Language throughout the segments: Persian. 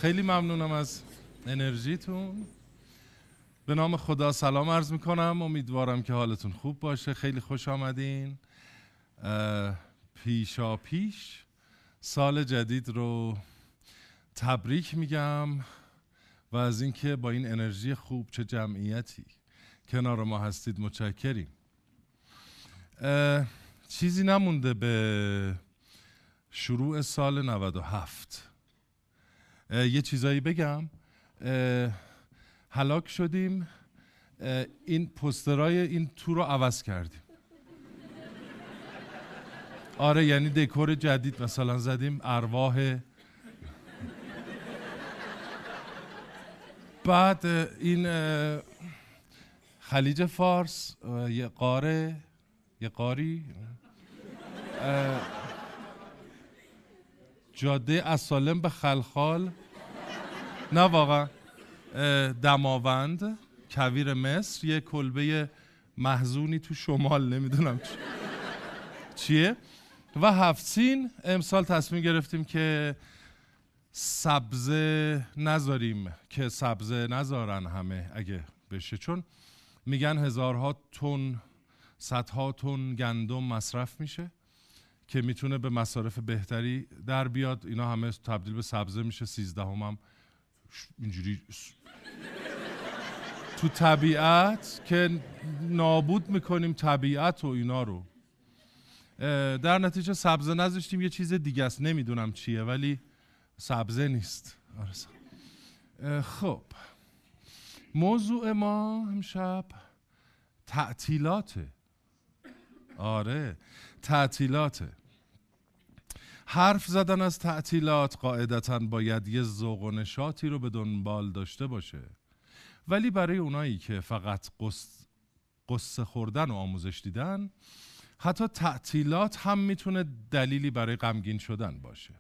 خیلی ممنونم از انرژیتون. به نام خدا سلام عرض میکنم. امیدوارم که حالتون خوب باشه. خیلی خوش آمدین. پیشا پیش سال جدید رو تبریک میگم و از اینکه با این انرژی خوب چه جمعیتی کنار ما هستید متشکریم. چیزی نمونده به شروع سال 97. یه چیزایی بگم. هلاک شدیم. این پوسترای این تور رو عوض کردیم. آره یعنی دکور جدید مثلا زدیم ارواح. بعد این خلیج فارس یه قاری جاده از سالم به خلخال، نه واقعا دماوند، کویر مصر، یه کلبه محزونی تو شمال نمیدونم چیه، و هفت‌سین. امسال تصمیم گرفتیم که سبزه نذاریم، که سبزه نذارن همه اگه بشه، چون میگن هزارها تن، صدها تن گندم مصرف میشه که میتونه به مصارف بهتری در بیاد. اینا همه تبدیل به سبزه میشه. 13 هم اینجوری تو طبیعت که نابود میکنیم طبیعت و اینا رو. در نتیجه سبزه نذاشتیم، یه چیز دیگه است، نمیدونم چیه ولی سبزه نیست. خب موضوع ما امشب تعطیلاته. آره تعطیلاته. حرف زدن از تعطیلات قاعدتاً باید یه ذوق و نشاطی رو به دنبال داشته باشه، ولی برای اونایی که فقط قصه خوردن و آموزش دیدن، حتی تعطیلات هم میتونه دلیلی برای غمگین شدن باشه.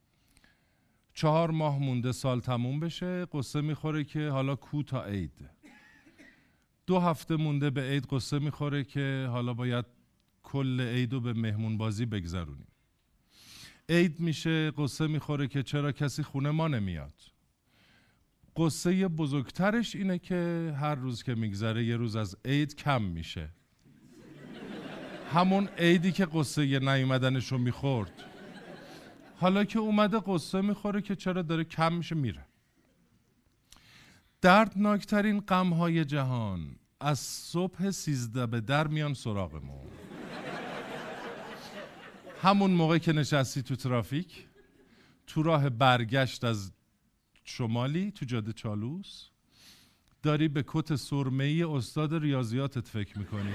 4 ماه مونده سال تموم بشه، قصه میخوره که حالا کو تا عید. 2 هفته مونده به عید، قصه میخوره که حالا باید کل عید رو به مهمون بازی بگذرونیم. عید میشه، قصه میخوره که چرا کسی خونه ما نمیاد. قصه بزرگترش اینه که هر روز که میگذره یه روز از عید کم میشه. همون عیدی که قصه نیومدنش رو میخورد، حالا که اومده قصه میخوره که چرا داره کم میشه میره. دردناکترین غم‌های جهان از صبح 13 به در میان سراغمون. همون موقع که نشستی تو ترافیک، تو راه برگشت از شمالی تو جاده چالوس، داری به کت سرمه‌ای استاد ریاضیاتت فکر میکنی.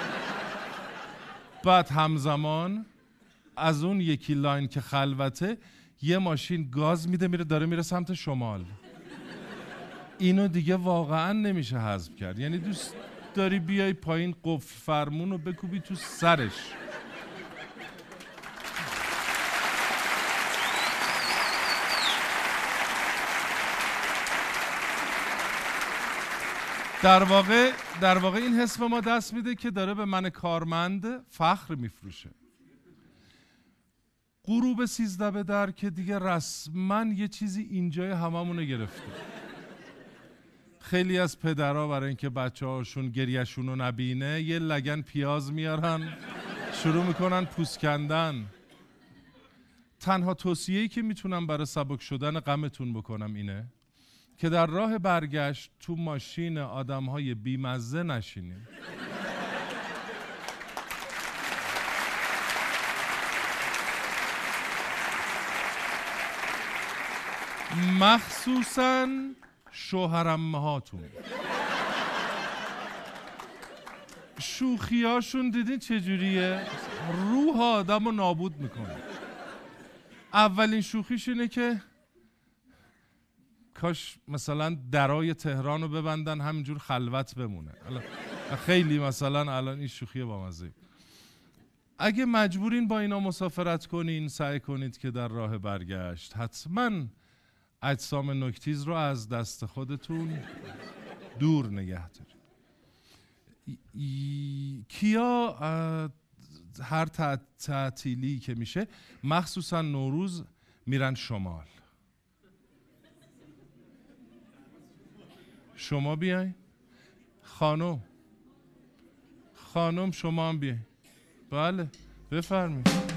بعد همزمان از اون یکی لاین که خلوته یه ماشین گاز میده داره میره سمت شمال. اینو دیگه واقعا نمیشه حذف کرد. یعنی دوست داری بیای پایین قفل فرمون رو بکوبی تو سرش. در واقع این حس به ما دست میده که داره به من کارمند فخر میفروشه. غروب 13 به در که دیگه رسما یه چیزی اینجای هممونه گرفته. خیلی از پدرها برای اینکه بچه‌هاشون گریه‌شون رو نبینه یه لگن پیاز میارن، شروع میکنن پوست کندن. تنها توصیه‌ای که میتونم برای سبک شدن غمتون بکنم اینه که در راه برگشت تو ماشین آدم‌های بیمزه نشینیم. مخصوصاً شوهرامهاتون. شوخیاشون دیدین چجوریه؟ روح آدم رو نابود میکنه. اولین شوخیش اینه که کاش مثلا درای تهران رو ببندن همینجور خلوت بمونه. خیلی مثلا الان این شوخیه بامزه. اگه مجبورین با اینا مسافرت کنین، سعی کنید که در راه برگشت حتما اجسام نکتیز رو از دست خودتون دور نگه دارید. کیا هر تعطیلی که میشه، مخصوصا نوروز، میرن شمال؟ شما بیاین. خانم شما هم بیاین. بله بفرمایید.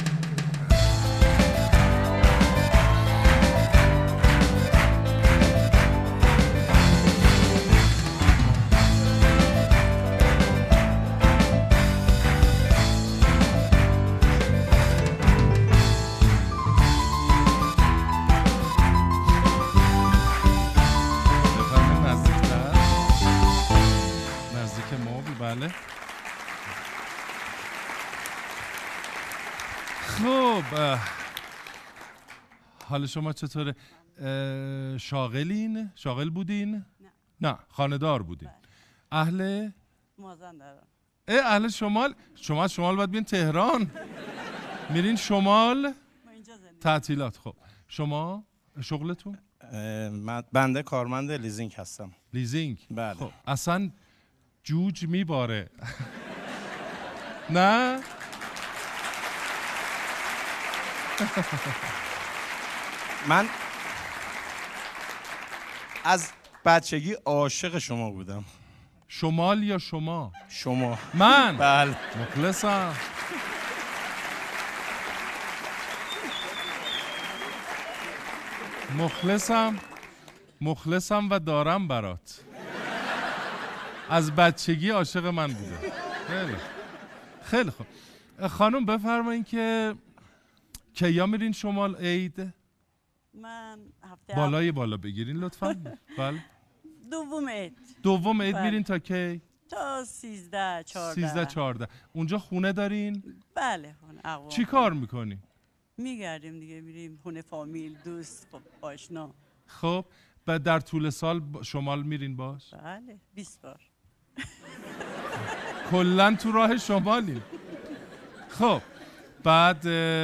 بله. خب حال شما چطوره؟ شاغلین؟ شاغل بودین؟ نه خانه‌دار بودین. اهل؟ مازندران. اهل شمال؟ شما از شمال باید بین تهران. میرین شمال؟ تعطیلات. خب شما شغلتون؟ بنده کارمند لیزینگ هستم. لیزینگ؟ بله. خب اصلا جوج میباره. نه؟ من از بچگی عاشق شما بودم. شمال یا شما؟ شما. من؟ بله. مخلصم. مخلصم و دارم برات. از بچگی عاشق من بوده. خیلی خوب. خانم بفرمایید که کیا میرین شمال عید؟ من هفته بالا بگیرین لطفاً. بله. دوم عید بله. میرین تا کی؟ تا 13-14. اونجا خونه دارین؟ بله خونه. چی کار میکنی؟ میگردیم دیگه، میریم خونه فامیل، دوست، آشنا. خب بعد در طول سال شمال میرین باش؟ بله 20 بار. کلن تو راه شمالیم. خب بعد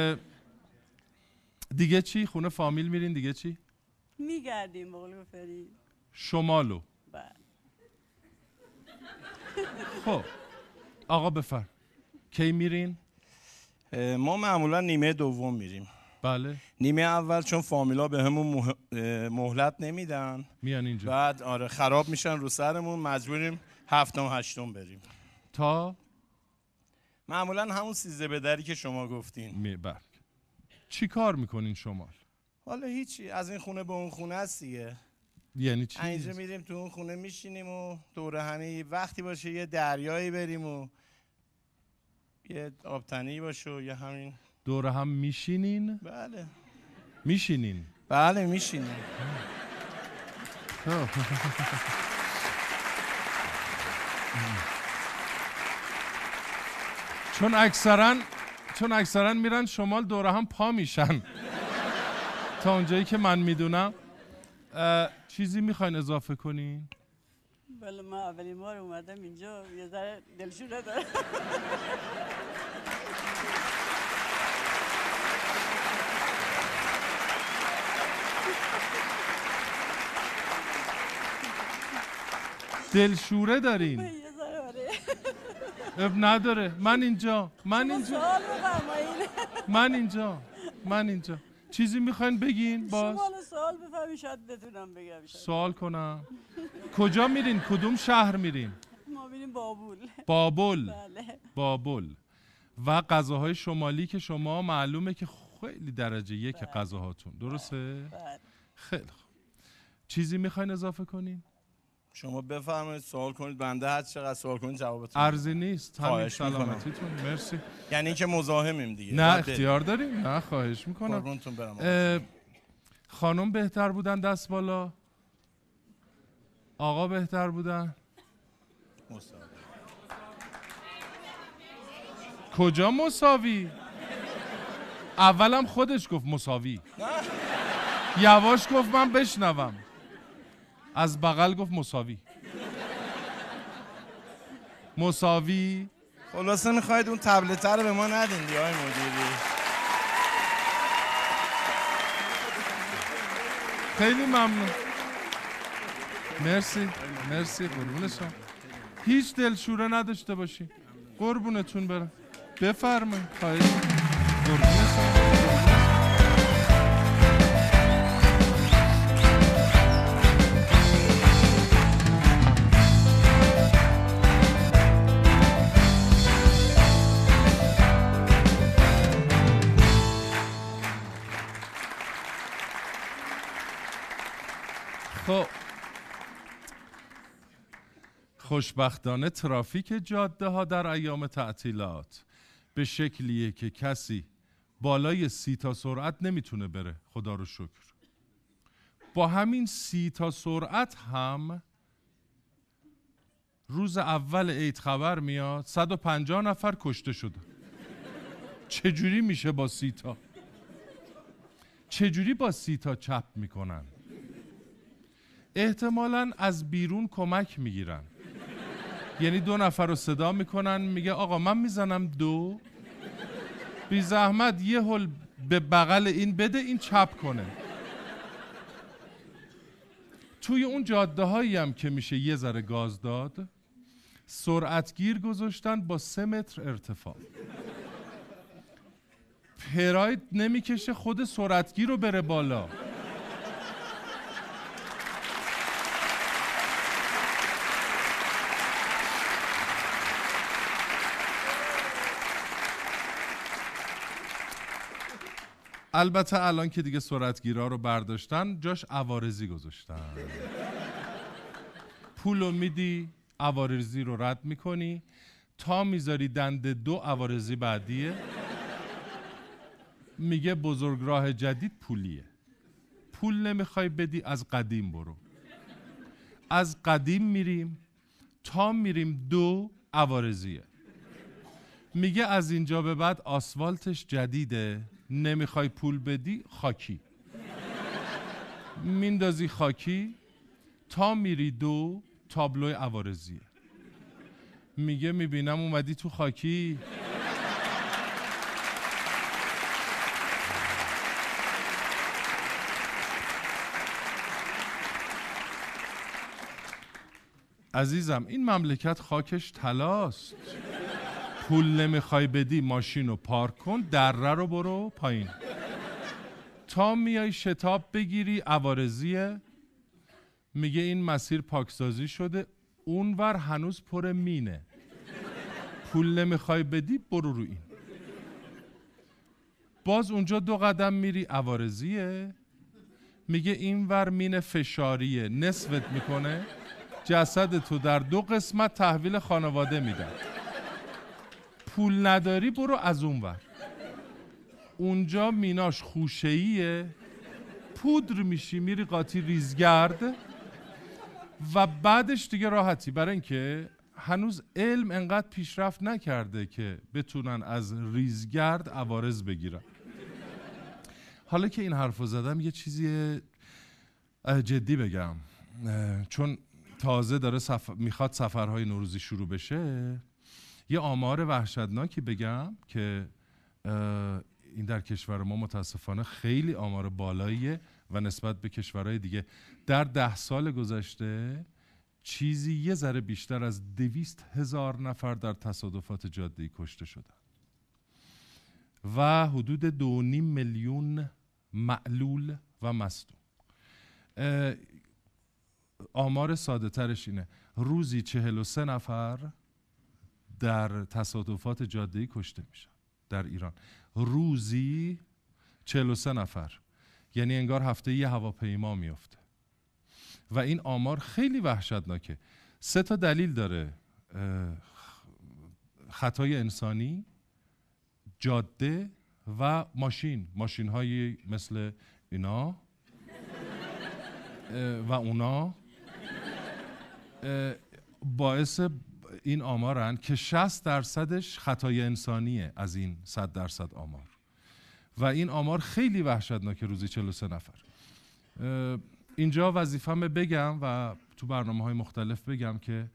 دیگه چی؟ خونه فامیل میرین دیگه چی؟ میگردیم بقول گفتری شمالو. بله. خب آقا بفرم کی میرین؟ ما معمولا نیمه دوم میریم. بله. نیمه اول چون فامیلا به همون مهلت نمیدن میان اینجا، بعد آره خراب میشن رو سرمون، مجبوریم 7 و 8 بریم. تا معمولا همون 13 به دری که شما گفتین. بله. چی کار میکنین شمال؟ حالا هیچی، از این خونه به اون خونه است دیگه. یعنی چی؟ اینجا میریم تو اون خونه میشینیم و دوره همی وقتی باشه یه دریایی بریم و یه آبتنی باشه و یه همین دوره هم میشینین؟ بله. میشینین؟ بله میشینیم. چون اکثرا میرن شمال دوره هم پا میشن. تا اونجایی که من میدونم. چیزی میخواین اضافه کنین؟ بله من اولین بار اومدم اینجا، یه ذره دلشوره دارم. دلشوره دارین؟ یه ذره آره. اب نداره. من اینجا. من اینجا. چیزی میخواین بگین باز؟ سوال بفهمی شاید بتونم بگم. سوال کنم. کجا میرین؟ کدوم شهر میرین؟ ما میریم بابل. بله. بابل. و غذاهای شمالی که شما معلومه که خیلی درجه یک غذاهاتون، درسته؟ بله. خیلی خوب. چیزی میخواین اضافه کنین؟ شما بفرمایید سوال کنید، بنده هر چقدر سوال کنید جوابتون. ارزی نیست. همین سلامتیتون. مرسی. یعنی اینکه مزاحمیم دیگه. نه اختیار داریم. نه خواهش میکنم. قربونتون برم. خانم بهتر بودن دست بالا؟ آقا بهتر بودن؟ مساوی. کجا مساوی؟ اولم خودش گفت مساوی. یواش گفت من بشنوم. از بغل گفت مساوی. مساوی. خلاصه میخواید اون تبلت رو به ما ندین دیگه آقای مدیری. خیلی ممنون. مرسی قربون شما. هیچ دلشوره نداشته باشین. قربونتون برم. بفرمایید. خواهش قربون شما. خوشبختانه ترافیک جاده ها در ایام تعطیلات به شکلیه که کسی بالای 30 تا سرعت نمیتونه بره. خدا رو شکر. با همین 30 تا سرعت هم روز اول عید خبر میاد 150 نفر کشته شده. چجوری میشه با 30 تا؟ چجوری با 30 تا چپ میکنن؟ احتمالاً از بیرون کمک میگیرن. یعنی 2 نفر رو صدا میکنن، میگه آقا من میزنم 2، بی زحمت یه هل به بغل این بده، این چپ کنه. توی اون جاده هایی هم که میشه یه ذره گاز داد، سرعتگیر گذاشتن با 3 متر ارتفاع. پراید نمیکشه خود سرعتگیر رو بره بالا. البته الان که دیگه سرعتگیرها رو برداشتن، جاش عوارضی گذاشتن. پولو میدی، عوارضی رو رد میکنی، تا میذاری دنده 2 عوارضی بعدیه. میگه بزرگراه جدید پولیه. پول نمیخوای بدی، از قدیم برو. از قدیم میریم تا میریم 2 عوارضیه. میگه از اینجا به بعد آسفالتش جدیده، نمیخوای پول بدی، خاکی. میندازی خاکی تا میری 2 تابلوی عوارضیه. میگه میبینم اومدی تو خاکی. عزیزم این مملکت خاکش طلاست. پول نمیخوای بدی، ماشین رو پارک کن، دره رو برو پایین. تا میای شتاب بگیری، عوارضیه. میگه این مسیر پاکسازی شده، اونور هنوز پر مینه. پول نمیخوای بدی، برو رو این. باز اونجا 2 قدم میری، عوارضیه. میگه اینور مین فشاریه، نصفت میکنه، جسد تو در 2 قسمت تحویل خانواده میدن. پول نداری، برو از اونور. اونجا میناش خوشه‌ایه، پودر میشی، میری قاطی ریزگرد و بعدش دیگه راحتی، برای اینکه هنوز علم انقدر پیشرفت نکرده که بتونن از ریزگرد عوارض بگیرن. حالا که این حرفو زدم یه چیزی جدی بگم، چون تازه داره میخواد سفرهای نوروزی شروع بشه. یه آمار وحشتناکی بگم که این در کشور ما متاسفانه خیلی آمار بالاییه و نسبت به کشورهای دیگه. در 10 سال گذشته چیزی یه ذره بیشتر از 200,000 نفر در تصادفات جاده‌ای کشته شدن و حدود 2.5 میلیون معلول و مصدوم. آمار ساده ترش اینه روزی 43 نفر در تصادفات جاده‌ای کشته میشن در ایران. روزی 43 نفر، یعنی انگار هفته یه هواپیما میفته. و این آمار خیلی وحشتناکه. 3 تا دلیل داره: خطای انسانی، جاده و ماشین هایی مثل اینا و اونا باعث این آمارن که 60% خطای انسانیه از این 100% آمار. و این آمار خیلی وحشتناکه، روزی 43 نفر. اینجا وظیفه‌مه بگم و تو برنامه‌های مختلف بگم که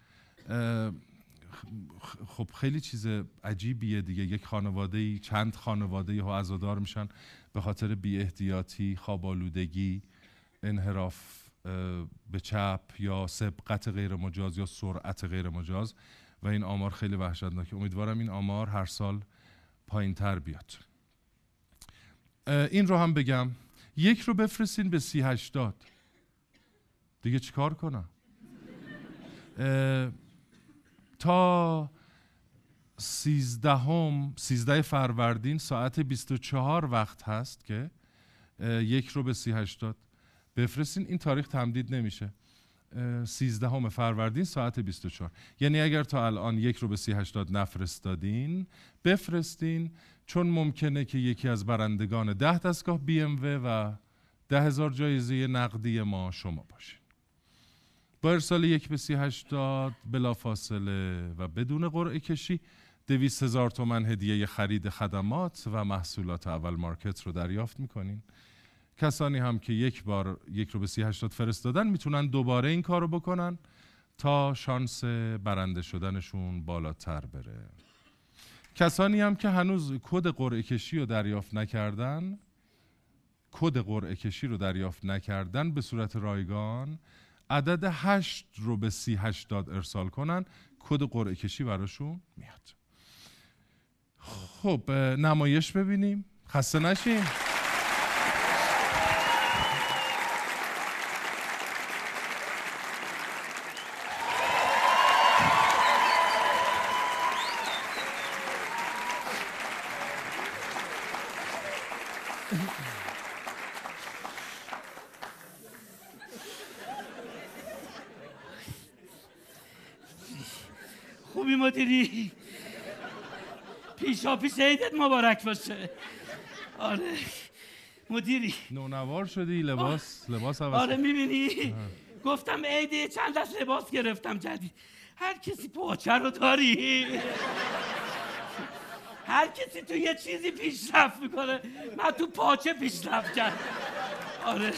خب خیلی چیز عجیبیه دیگه. یک خانواده‌ای، چند خانواده‌ای ها عزادار میشن به خاطر بی‌احتیاطی، خواب‌آلودگی، انحراف به چپ یا سبقت غیر مجاز یا سرعت غیر مجاز و این آمار خیلی وحشتناکه. امیدوارم این آمار هر سال پایین‌تر بیاد. این رو هم بگم، 1 رو بفرستین به 3080 دیگه چیکار کنم؟ تا 13 فروردین ساعت 24 وقت هست که 1 رو به 3080 بفرستین. این تاریخ تمدید نمیشه. 13 فروردین ساعت 24. یعنی اگر تا الان 1 رو به 3080 نفرستادین بفرستین، چون ممکنه که یکی از برندگان 10 دستگاه BMW و 10,000 جایزه نقدی ما شما باشین. با ارسال 1 به 3080 بلافاصله و بدون قرعه کشی 200,000 تومان هدیه خرید خدمات و محصولات اول مارکت رو دریافت میکنین. کسانی هم که 1 بار 1 رو به 3080 فرستادن میتونن دوباره این کار رو بکنن تا شانس برنده شدنشون بالاتر بره. کسانی هم که هنوز کد قرعه کشی رو دریافت نکردن به صورت رایگان عدد 8 رو به 3080 ارسال کنن، کد قرعه کشی براشون میاد. خب نمایش ببینیم. خسته نشین. خوبی مدیری؟ پیشا پیش عیدت مبارک باشه. آره مدیری نونوار شدی، لباس عوض. آره میبینی گفتم عیده چند دست لباس گرفتم جدید. هر کسی پاچه رو داری، هر کسی تو یه چیزی پیشرفت میکنه، من تو پاچه پیشرفت کردم. آره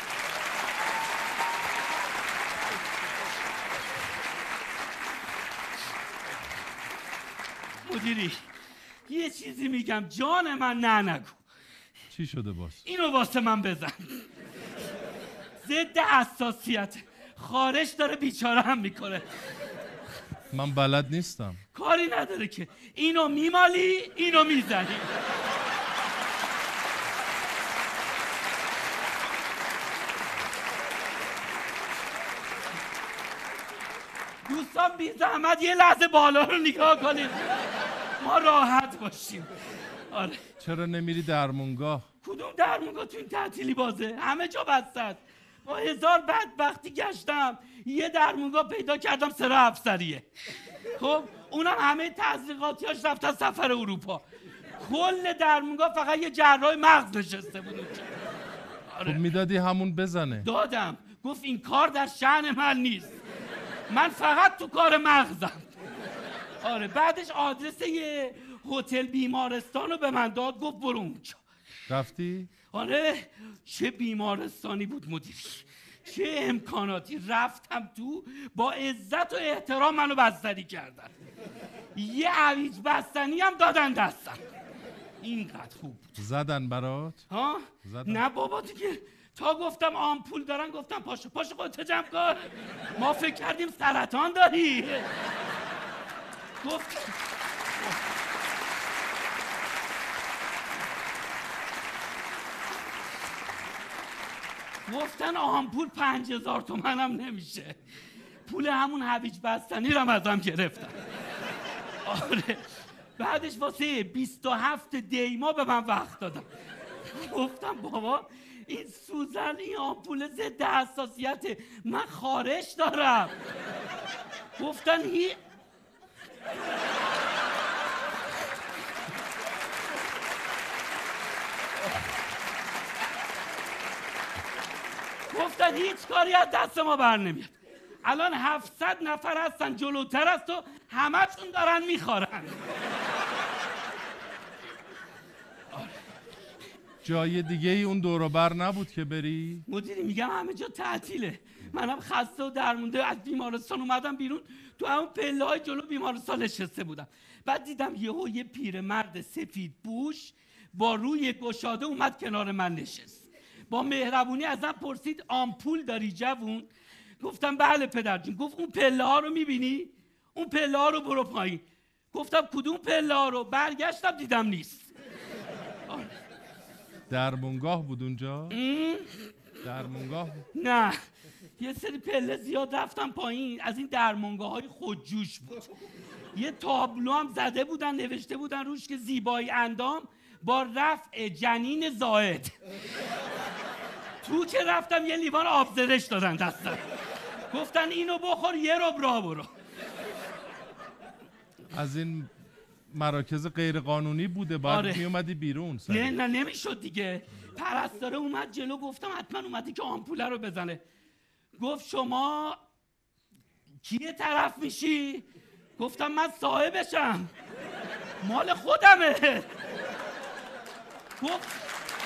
مدیری یه چیزی میگم جان من، نه نگو. چی شده باز؟ اینو واسه من بزن. ضد حساسیت خارش داره بیچاره هم میکنه. من بلد نیستم. کاری نداره که اینو میمالی اینو میزنی. دوستان بی زحمت یه لحظه بالا رو نگاه کنید ما راحت باشیم. آره چرا نمیری درمونگاه؟ کدوم درمونگاه تو این تعطیلی بازه؟ همه جا بستن. با 1000 بدبختی گشتم یه درمونگاه پیدا کردم سر افسریه. خب اونم همه تحقیقاتیاش رفتن سفر اروپا. کل درمونگاه فقط یه جراح مغز نشسته بود اونجا. خب میدادی همون بزنه. دادم، گفت این کار در شأن من نیست، من فقط تو کار مغزم. آره بعدش آدرس یه هتل بیمارستان رو به من داد، گفت برو اونجا. رفتی؟ آره چه بیمارستانی بود مدیر، چه امکاناتی. رفتم تو، با عزت و احترام منو بستری کردن، یه عویج بستنی هم دادن دستم. اینقدر خوب بود. زدن برات؟ ها؟ زدن. نه بابا دیگه، تا گفتم آمپول دارن گفتم پاشو خودت جمع کن، ما فکر کردیم سرطان داری. گفتن آمپول 5000 تومان هم نمیشه. پول همون هویج بستنی رو ازم گرفتن. آره بعدش واسه 27 دیما به من وقت دادم. گفتم بابا این سوزن، این آمپول ضد حساسیته، من خارش دارم. گفتن گفتن هیچ کاری از دست ما بر نمیاد. الان 700 نفر هستن جلوتر از تو، همه‌شون دارن میخورن. جای دیگه ای اون دور و بر نبود که بری؟ مدیری میگم همه جا تعطیله، منم خسته و درمونده از بیمارستان اومدم بیرون، تو همون پله‌های جلو بیمارستان نشسته بودم. بعد دیدم یه پیرمرد سفید پوش با روی گشاده اومد کنار من نشست. با مهربونی ازم پرسید آمپول داری جوون؟ گفتم بله پدرجون. گفت اون پله ها رو میبینی؟ اون پله ها رو برو پایین. گفتم کدوم پله ها رو؟ برگشتم دیدم نیست. درمونگاه بود اونجا؟ درمونگاه بود؟ نه یه سری پله زیاد رفتم پایین، از این درمونگاه های خودجوش بود. یه تابلو هم زده بودن، نوشته بودن روش که زیبایی اندام با رفع جنین زائد. تو که رفتم یه لیوان آب زرش دادن دستم. گفتن اینو بخور یه ربع راه برو. از این مراکز غیر قانونی بوده، باید آره. می اومدی بیرون. نه نمیشد دیگه. پرستاره اومد جلو، گفتم حتما اومدی که آمپوله رو بزنه. گفت شما کیه طرف میشی؟ گفتم من صاحبشم، مال خودمه. گفت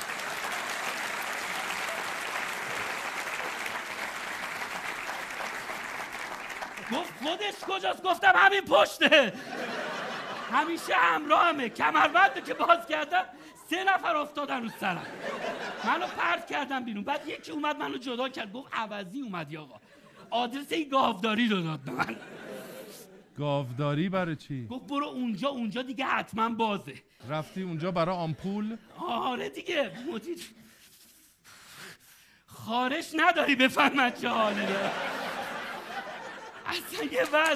خودش کجاست؟ گفتم همین پشته، همیشه همراهمه. کمربند که باز کردم 3 نفر افتادن رو سرم، منو پرت کردم بیرون. بعد یکی اومد منو جدا کرد، گفت عوضی اومدی آقا، آدرس این گاوداری رو داد به من. گاوداری برای چی؟ گفت برو اونجا دیگه حتما بازه. رفتی اونجا برای آمپول؟ آره دیگه. مدیر خارش نداری بفهم من چه حالی دارم. اصلا یه وضع.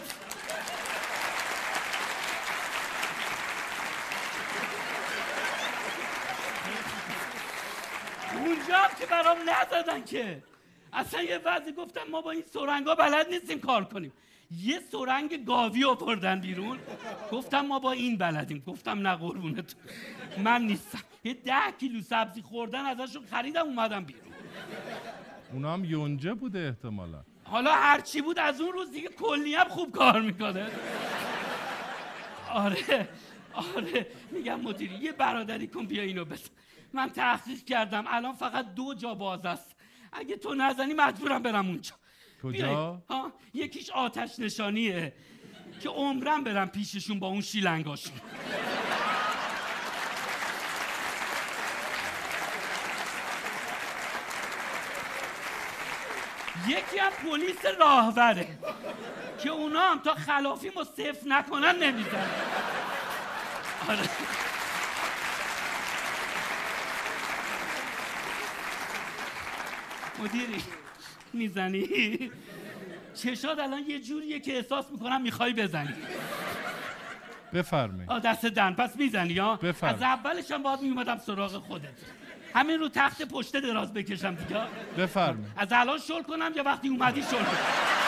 اونجا هم که برام نزدن که اصلا یه وضعی. گفتم ما با این سرنگا بلد نیستیم کار کنیم. یه سرنگ گاوی آوردن بیرون، گفتم ما با این بلدیم. گفتم نه قربونتون من نیستم. یه 10 کیلو سبزی خوردن ازشون خریدم اومدم بیرون. اونا هم یونجه بوده احتمالا. حالا هرچی بود از اون روز دیگه کلی هم خوب کار میکنه. آره میگم مدیری یه برادری کن بیا اینو بزن. من تحقیق کردم الان فقط 2 جا باز است، اگه تو نزنی مجبورم برم اونجا. کجا؟ یکیش آتش نشانیه که عمرم برم پیششون با اون شیلنگاشون. یکی هم پلیس راهوره که اونا هم تا خلافیمو صفر نکنن نمیزنن. آره. مدیری میزنی؟ چشات الان یه جوریه که احساس میکنم میخوای بزنی. بفرمایید. دست دن پس میزنی ها؟ بفرمایید. از اولش هم باید میومدم سراغ خودت، همین رو تخت پشت دراز بکشم دیگه. بفرمایید. از الان شل کنم یا وقتی اومدی شل کنم؟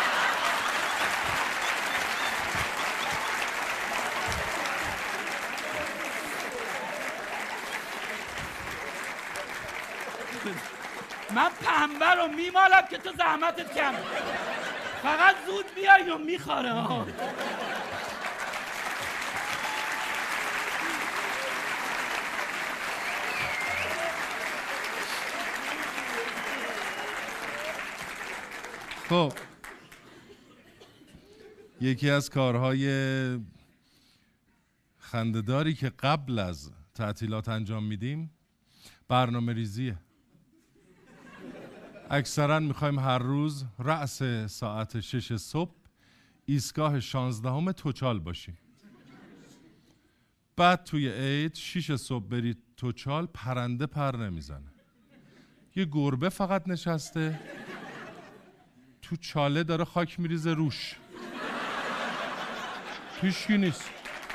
من پنبه رو میمالم که تو زحمتت کم، فقط زود بیای و میخواره ها. خب یکی از کارهای خنده‌داری که قبل از تعطیلات انجام میدیم برنامه ریزیه. اکثرا میخوایم هر روز رأس ساعت 6 صبح ایستگاه 16 توچال باشیم. بعد توی عید 6 صبح برید توچال، پرنده پر نمیزنه، یه گربه فقط نشسته تو چاله داره خاک میریزه روش، هیچکی نیست.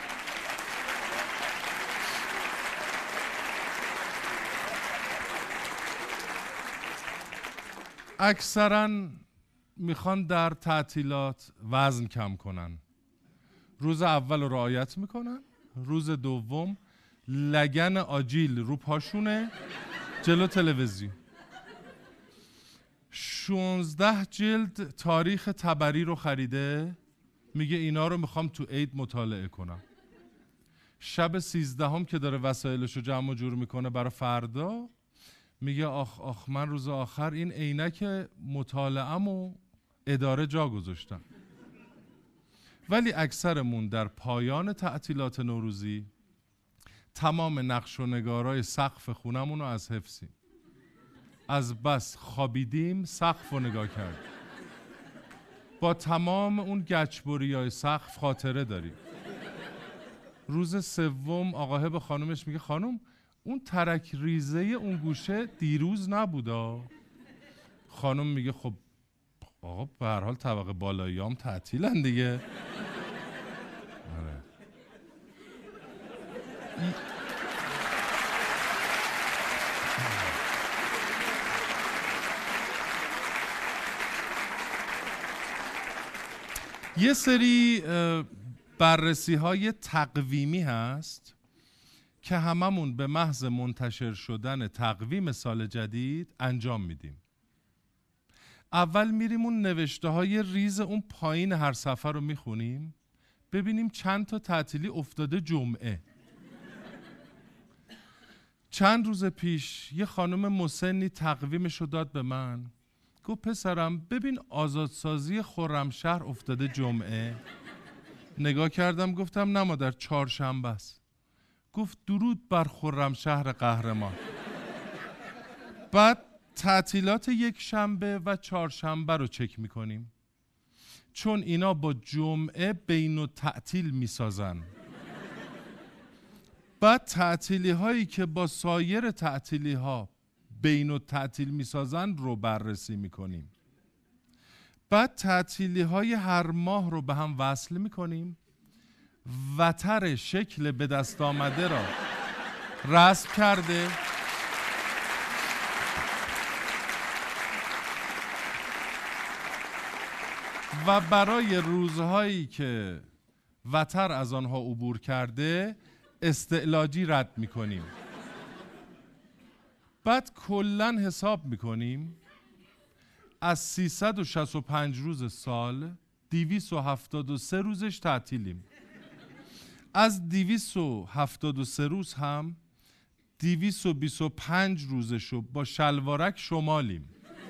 اکثرا میخوان در تعطیلات وزن کم کنن. روز اول رو رعایت میکنن، روز دوم لگن آجیل رو پاشونه جلو تلویزیون. 16 جلد تاریخ تبری رو خریده، میگه اینا رو میخوام تو عید مطالعه کنم. شب 13 که داره وسایلش رو جمع و جور میکنه برای فردا، میگه آخ من روز آخر این عینک مطالعه‌مو اداره جا گذاشتم. ولی اکثرمون در پایان تعطیلات نوروزی تمام نقش و نگارای سقف خونمون رو از حفظیم. از بس خوابیدیم سقف رو نگاه کردیم. با تمام اون گچبریای سقف خاطره داریم. روز سوم آقاه به خانومش میگه خانوم اون ترک ریزه اون گوشه دیروز نبودا. خانوم میگه خب آقا به هر حال طبقه بالاییام تعطیلن دیگه. آره. یه سری بررسی های تقویمی هست که هممون به محض منتشر شدن تقویم سال جدید انجام میدیم. اول میریم اون نوشته های ریز اون پایین هر صفحه رو میخونیم ببینیم چند تا تعطیلی افتاده جمعه. چند روز پیش یه خانم مسنی تقویمش رو داد به من، گفت پسرم ببین آزادسازی خرمشهر افتاده جمعه. نگاه کردم گفتم نه مادر، چهارشنبه است. گفت درود بر خرمشهر قهرمان. بعد تعطیلات یک شنبه و چهارشنبه رو چک میکنیم چون اینا با جمعه بین و تعطیل میسازن. بعد تعطیلی هایی که با سایر تعطیلی ها بین و تعطیل میسازن رو بررسی میکنیم. بعد تعطیلی های هر ماه رو به هم وصل میکنیم، وتر شکل به دست آمده را رسم کرده و برای روزهایی که وتر از آنها عبور کرده استعلاجی رد میکنیم. بعد کلن حساب میکنیم از 365 روز سال 273 روزش تعطیلیم. از 273 روز هم 225 روزشو با شلوارک شمالیم.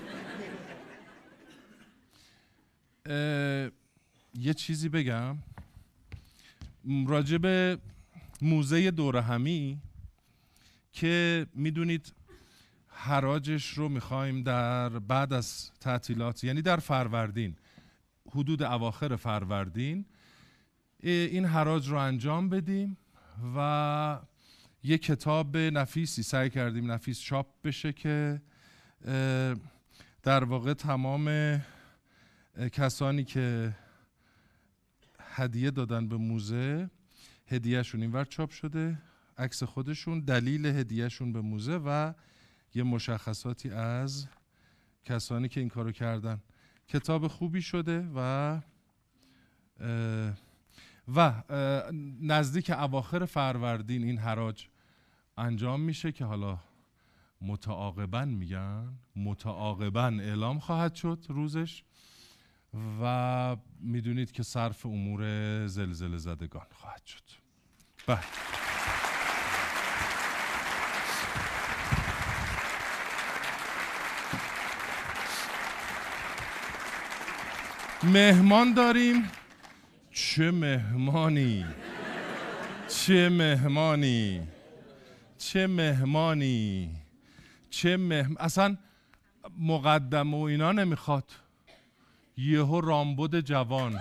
یه چیزی بگم راجع به موزه دورهمی که میدونید حراجش رو میخوایم در بعد از تعطیلات، یعنی در فروردین، حدود اواخر فروردین این حراج رو انجام بدیم و یه کتاب نفیسی سعی کردیم نفیس چاپ بشه که در واقع تمام کسانی که هدیه دادن به موزه هدیهشون اینور چاپ شده، عکس خودشون، دلیل هدیهشون به موزه و یه مشخصاتی از کسانی که این کارو کردن. کتاب خوبی شده و نزدیک اواخر فروردین این حراج انجام میشه که حالا متعاقباً اعلام خواهد شد روزش و میدونید که صرف امور زلزله زدگان خواهد شد. بله. مهمان داریم. چه مهمانی اصلا مقدمه و اینا نمیخواد، یهو رامبد جوان.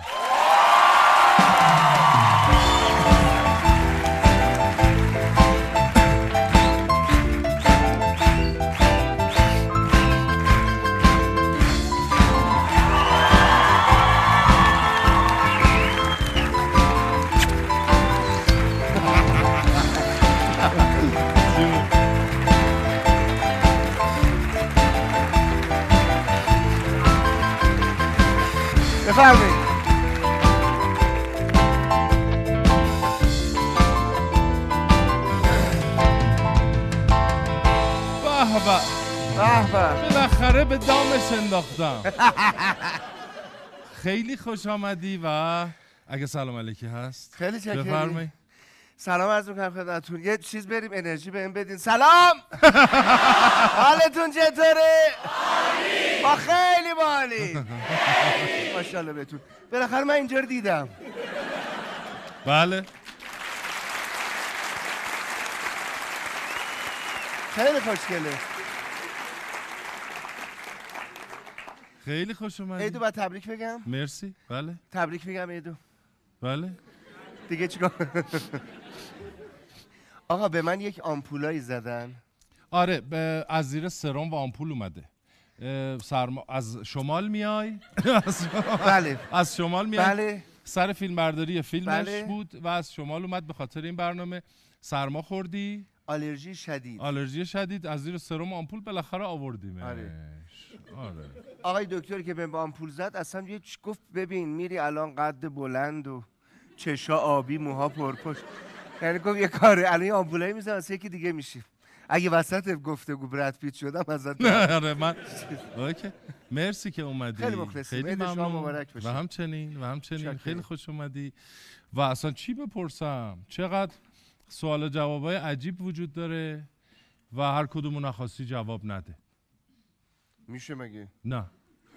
بفرمایید. بالاخره به دامش انداختم. خیلی خوش آمدی و اگه سلام علیکی هست خیلی چکری. بفرمایید. سلام عرض می‌کنم خدمتتون. یه چیز بریم انرژی بهم بدین. سلام. حالتون چطوره؟ عالی. ما خیلی عالی. ماشاءالله بهتون. بالاخره من اینجا رو دیدم. بله. خیلی خوشگله. خیلی خوش اومدی. عیدو باید تبریک بگم؟ مرسی. بله. تبریک میگم عیدو. بله. دیگه چیکار؟ آقا به من یک آمپولایی زدن. آره از زیر سرم و آمپول اومده. از شمال میای؟ بله. از شمال میای؟ بله. سر فیلم برداری فیلمش بله. بود و از شمال اومد به خاطر این برنامه. سرما خوردی؟ آلرژی شدید. آلرژی شدید از زیر سرم و آمپول بالاخره آوردیمش. آره. آره آقای دکتری که به آمپول زد اصلا یه گفت ببین میری الان قد بلند و چشا آبی موها پرپشت، یعنی گفت یه کاره الان یه آمپولایی میزنم واسه یکی دیگه میشی. اگه وسط گفتگو برد پیت شدم ازت آره من اوکی مرسی که اومدی، خیلی مخلصیم. خیلی عید شما ممنون مبارک باشه. و همچنین شکریم. خیلی خوش اومدی. و اصلا چی بپرسم، چقدر سوال جوابای عجیب وجود داره و هر کدومو نخواستی جواب نده. میشه مگه؟ نه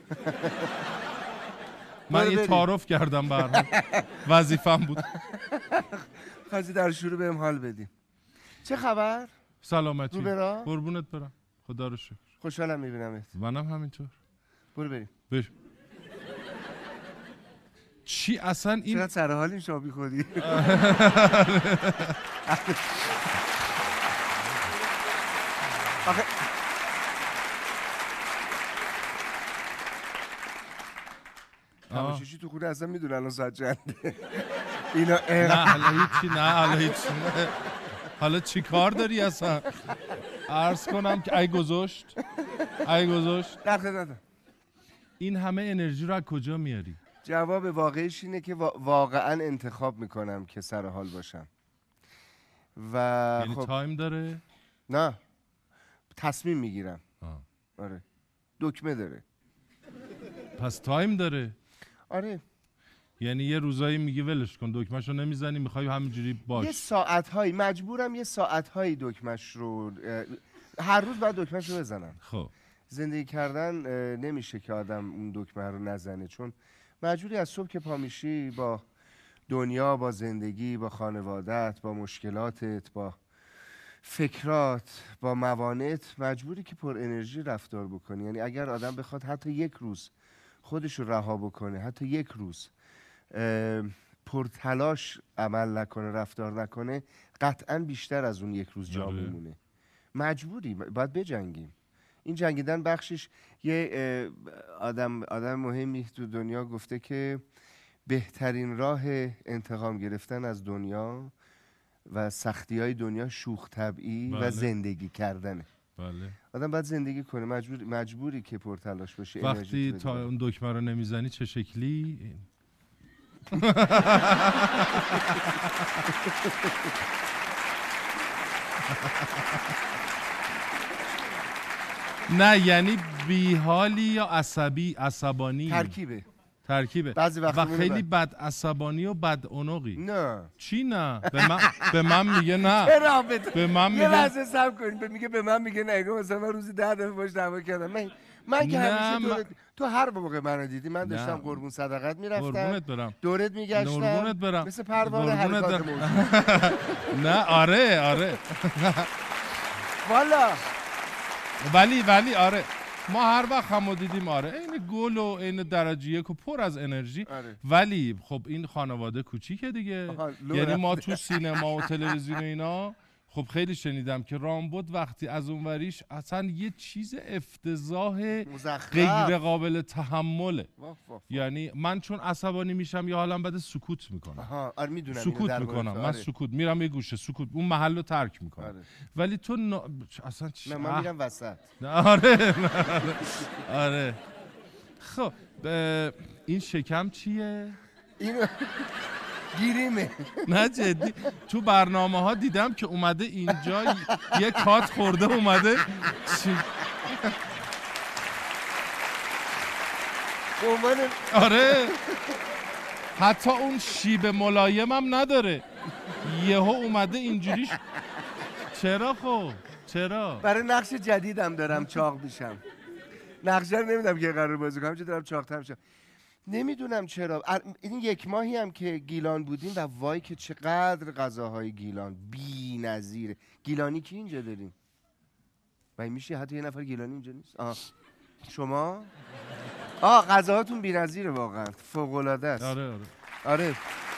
من یه تعارف کردم به هر حال وظیفه‌م بود. خواستی در شروع بهم حال بدیم. چه خبر؟ سلامتی رو برا؟ قربونت برم، خدا رو شکر. خوشحالم میبینمت. منم همینطور. برو بریم. بش چی اصلا این چقدر سر حال این شابی خودی. آخه تماشاشی تو خونه اصلا میدونه الان ساعت چنده. اینا نه حالا هیچی نه. حالا چی کار داری اصلا؟ عرض کنم که ای گذاشت در خدمتم. این همه انرژی رو از کجا میاری؟ جواب واقعیش اینه که واقعا انتخاب میکنم که سر حال باشم و یعنی خب تایم داره؟ نه تصمیم میگیرم. آه. آره دکمه داره. پس تایم داره. آره یعنی یه روزایی میگی ولش کن دکمه‌شو نمیزنی، میخوای همینجوری یه باش. ساعت‌هایی مجبورم یه ساعت‌هایی دکمه‌ش رو هر روز باید دکمه‌ش رو بزنم. خب زندگی کردن نمیشه که آدم اون دکمه رو نزنه، چون مجبوری از صبح که پا میشی با دنیا، با زندگی، با خانوادت، با مشکلاتت، با فکرات، با موانعت مجبوری که پر انرژی رفتار بکنی. یعنی اگر آدم بخواد حتی یک روز خودش رو رها بکنه، حتی یک روز پرتلاش عمل نکنه، رفتار نکنه، قطعا بیشتر از اون یک روز جا میمونه. مجبوری باید بجنگیم. این جنگیدن بخشش یه آدم مهمی تو دنیا گفته که بهترین راه انتقام گرفتن از دنیا و سختی های دنیا شوخ طبعی و زندگی کردنه. بله. آدم باید زندگی کنه، مجبوری که پرتلاش باشه. وقتی تا اون دکمه رو نمیزنی چه شکلی؟ نه یعنی بیحالی یا عصبانی؟ ترکیبه. بعضی و خیلی بد عصبانی و بد عنقی. نه چی نه؟ به من میگه نه. به من یه میگه لحظه صبر کنید. به من میگه نه. مثلا من روزی 10 دفعه باش دعوا کردم. من که همیشه تو هر موقع منو دیدی من داشتم قربون صدقت میرفتم. قربونت برم. دورت میگشتم. قربونت برم. مثل پروانه حرکات موجود. نه آره. والا ولی آره ما هر وقت همو دیدیم آره این گل و این درجه یک و پر از انرژی. ولی خب این خانواده کوچیکه دیگه. یعنی ما تو سینما و تلویزیون اینا خب خیلی شنیدم که رامبد وقتی از اونوریش اصلا یه چیز افتضاح غیر قابل تحمله. یعنی من چون عصبانی میشم یا حالم بده سکوت میکنم. آره میدونم. سکوت میکنم. من سکوت میرم یه گوشه سکوت اون محل رو ترک میکنم. ولی تو اصلا چی؟ نه من میرم وسط. آره. خب این شکم چیه؟ اینو گیریمه. نه جدی تو برنامه ها دیدم که اومده اینجا یه کات خورده اومده آره حتی اون شیب ملایم هم نداره یهو اومده اینجوریش. چرا خب؟ چرا؟ برای نقش جدیدم دارم چاق میشم. نقشه رو نمیدونم که قرار بازی کنم چه دارم چاق‌تر میشم. نمیدونم چرا. این یک ماهی هم که گیلان بودیم و وای که چقدر غذاهای گیلان بی نظیره. گیلانی کی اینجا داریم؟ و میشه حتی یه نفر گیلانی اینجا نیست؟ شما؟ غذاهاتون بی نظیره واقعا. فوق العاده است. آره.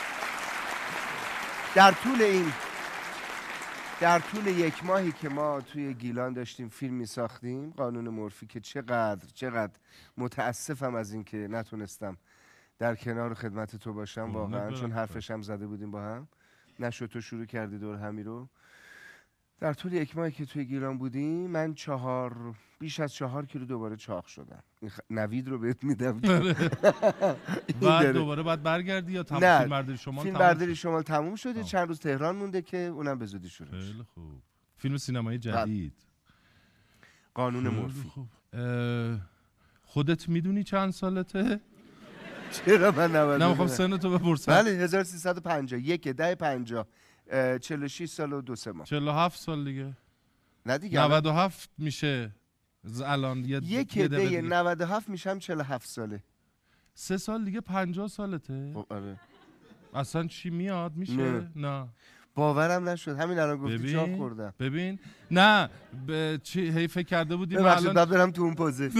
در طول یک ماهی که ما توی گیلان داشتیم فیلم میساختیم قانون مورفی که چقدر متاسفم از این که نتونستم در کنار خدمت تو باشم واقعا، چون حرفش هم زده بودیم با هم. نشد تو شروع کردی دور همی رو در طول 1 ماهی که توی گیلان بودیم من بیش از 4 کیلو دوباره چاق شدم. این نوید رو بهت میدم. بعد دوباره باید برگردی یا نه، فیلم برداری شمال فیلم تموم برداری شد؟ شمال تموم شده. چند روز تهران مونده که اونم به زودی شروع میشه. خیلی خوب. فیلم سینمایی جدید. قانون خیلی مورفی. خوب. خودت میدونی چند سالته؟ چرا من نباید نمیخوام بدونم؟ سن تو بپرسم. بله 1350 1/10/50 46 سال و 2 ماه. 47 سال دیگه. نه دیگه 97 میشه الان یه 1/97 میشم 47 ساله. 3 سال دیگه 50 سالته. آره. اصلا چی میاد میشه؟ نه. باورم نشد. همین الان گفتی چاق خوردم. ببین نه چی هی فکر کرده بودیم ببخشید الان بعد برم تو اون پوزه.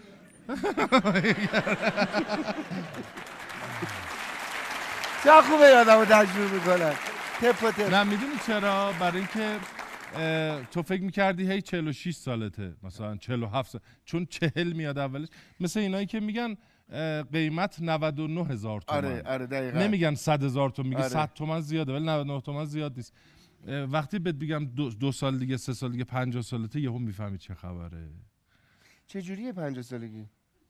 چه خوبه یادمو تجربه میکنن. نه میدونی چرا؟ برای اینکه تو فکر میکردی هی 46 سالته مثلا 47 سال، چون 40 میاد اولش، مثل اینایی که میگن قیمت 99,000 تومان. آره دقیقاً. نمیگن 100,000 تومان، میگه آره. 100 تومان زیاده ولی 99 تومان زیاد نیست. وقتی بهت بگم 2 سال دیگه 3 سال دیگه 50 سالته یهو میفهمی چه خبره. چه جوریه 50 سالگی؟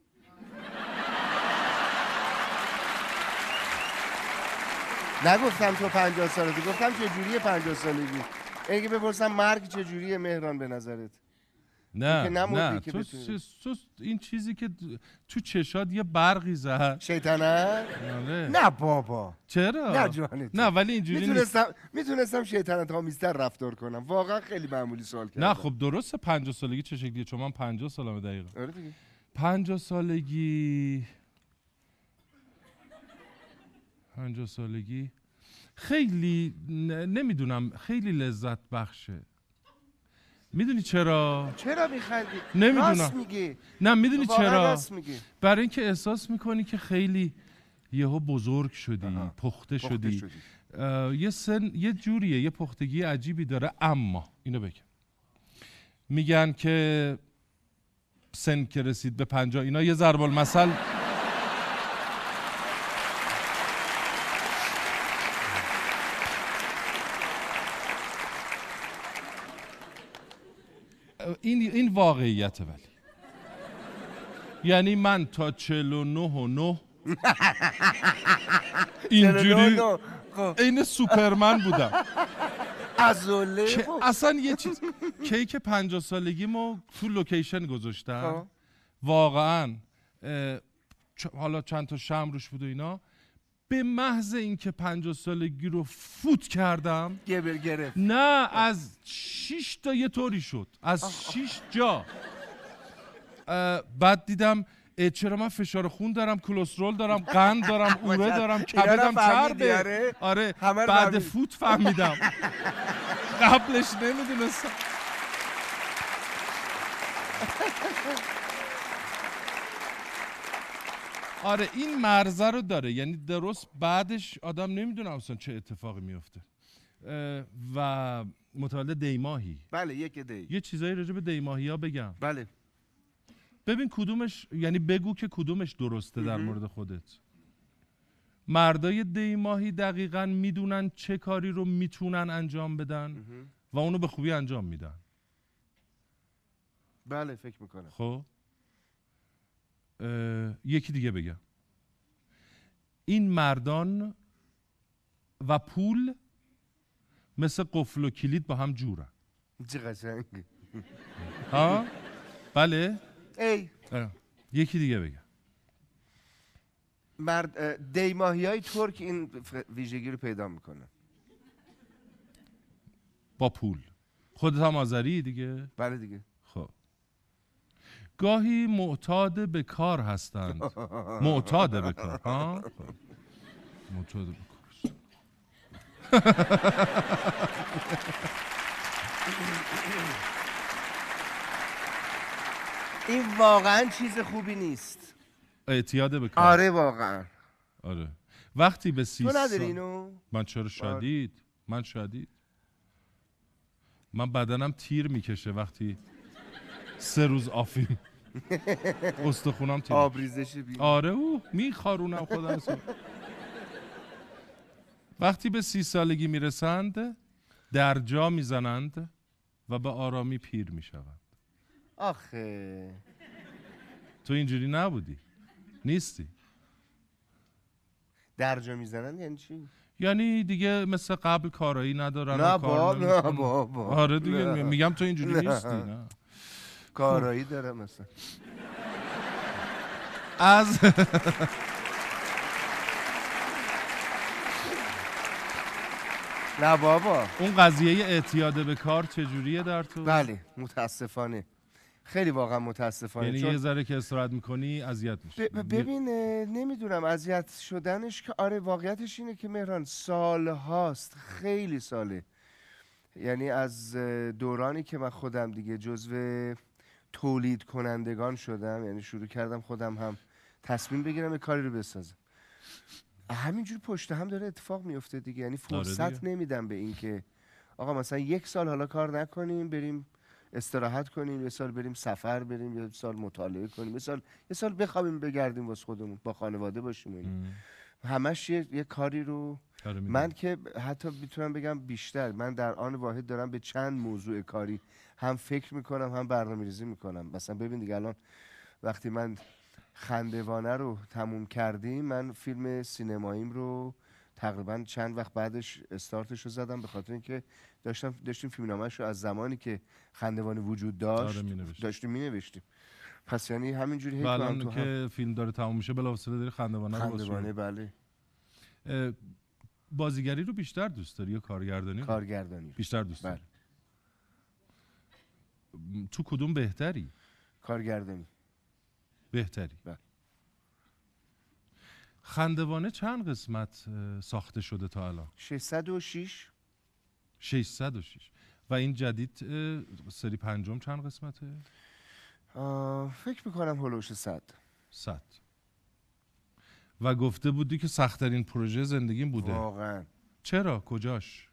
نگفتم تو 50 سالته، گفتم چه جوریه 50 سالگی. اگه بپرسم مرگ چه جوریه مهران به نظرت؟ نه تو این چیزی که تو چشات یه برقی زد. شیطنت؟ نه بابا. چرا؟ نه جانت. نه ولی اینجوری میتونستم شیطنت آمیزتر رفتار کنم. واقعا خیلی معمولی سوال کردم. نه خب درسته 50 سالگی چه شکلیه؟ چون من 50 سالمه دقیقاً. آره دیگه. 50 سالگی خیلی نمیدونم، خیلی لذت بخشه. میدونی چرا؟ چرا میخندی؟ نمیدونم. راست میگی. نه میدونی چرا؟ راست میگی. برای اینکه احساس میکنی که خیلی یهو بزرگ شدی، پخته شدی. یه جوریه، یه پختگی عجیبی داره. اما اینو بگم، میگن که سن که رسید به 50 اینا یه ضرب المثل این واقعیته. ولی یعنی من تا 49 اینجوری این سوپرمن بودم. عضله اصلا یه چیز کیک 50 سالگیمو تو لوکیشن گذاشتم واقعا. حالا چند تا شمع روش بود و اینا. به محض اینکه 50 سالگی رو فوت کردم گرفت. نه از 6 تا یه طوری شد، از 6 جا. بعد دیدم چرا من فشار خون دارم، کلسترول دارم، قند دارم، اوره دارم، کبدم چربه. آره بعد فوت فهمیدم. قبلش نمیدونستم. آره این مرزه رو داره، یعنی درست بعدش آدم نمیدونه اصلا چه اتفاقی میفته. و متولد دیماهی. بله 1 دی. یه چیزایی راجع به دیماهی ها بگم. بله. ببین کدومش، یعنی بگو که کدومش درسته در مورد خودت. مردای دیماهی دقیقاً میدونن چه کاری رو میتونن انجام بدن و اونو به خوبی انجام میدن. بله فکر میکنم. خب یکی دیگه بگم، این مردان و پول مثل قفل و کلید با هم جورن. چه قشنگی. ها بله. یکی دیگه بگم، دیماهیای ترک این ویژگی رو پیدا میکنن. با پول. خودت هم آذری دیگه؟ بله دیگه. خب گاهی معتاد به کار هستند. معتاد به کار. ها معتاد به کار. این واقعا چیز خوبی نیست. اعتیاد به کار. آره واقعا. آره وقتی به 30 تو نداری اینو؟ من چرا شدید؟ من شدید. من بدنم تیر میکشه وقتی 3 روز آفیم. استخونم تیر. آبریزش بی. آره میخارونم خودم. وقتی به 30 سالگی میرسند در جا میزنند و به آرامی پیر میشوند. آخه تو اینجوری نبودی، نیستی. درجا میزنن یعنی چی؟ یعنی دیگه مثل قبل کارایی ندارن. نه کار بابا، نمی‌کنن. نه بابا. آره دیگه نه. میگم تو اینجوری نه. نیستی. نه کارایی داره مثلا. از نه بابا. اون قضیه اعتیاد به کار چجوریه در تو؟ بله متاسفانه، خیلی واقعا متاسفانه. یعنی چون یه ذره که استراحت میکنی اذیت میشی. ببین نمیدونم اذیت شدنش که آره واقعیتش اینه که مهران سال هاست، خیلی ساله، یعنی از دورانی که من خودم دیگه جزو تولید کنندگان شدم، یعنی شروع کردم خودم هم تصمیم بگیرم یه کاری رو بسازم، همینجور پشت هم داره اتفاق میفته دیگه. یعنی فرصت نمیدم به این که آقا مثلا 1 سال حالا کار نکنیم، بریم استراحت کنیم، 1 سال بریم سفر بریم، 1 سال مطالعه کنیم، 1 سال بخوابیم بگردیم واسه خودمون، با خانواده باشیم. همش یه کاری رو من که حتی میتونم بگم بیشتر، من در آن واحد دارم به چند موضوع کاری هم فکر میکنم هم برنامه‌ریزی میکنم. مثلا ببین دیگه الان وقتی من خندوانه رو تموم کردیم، من فیلم سینماییم رو تقریبا چند وقت بعدش استارتش رو زدم، به خاطر اینکه داشتیم فیلمنامه‌ش رو از زمانی که خندوانه وجود داشت داشتیم مینوشتیم. پس یعنی همینجوری الان که فیلم داره تموم میشه بلافاصله داری خندوانه بله. بازیگری رو بیشتر دوست داری یا کارگردانی؟ کارگردانی بیشتر دوست داری. بله. تو کدوم بهتری؟ کارگردانی بهتری. بله. خندوانه چند قسمت ساخته شده تا الان؟ 606. 606. و این جدید سری 5 چند قسمته؟ فکر میکنم هلوش 100. و گفته بودی که سخت‌ترین پروژه زندگیم بوده. واقعا؟ چرا؟ کجاش؟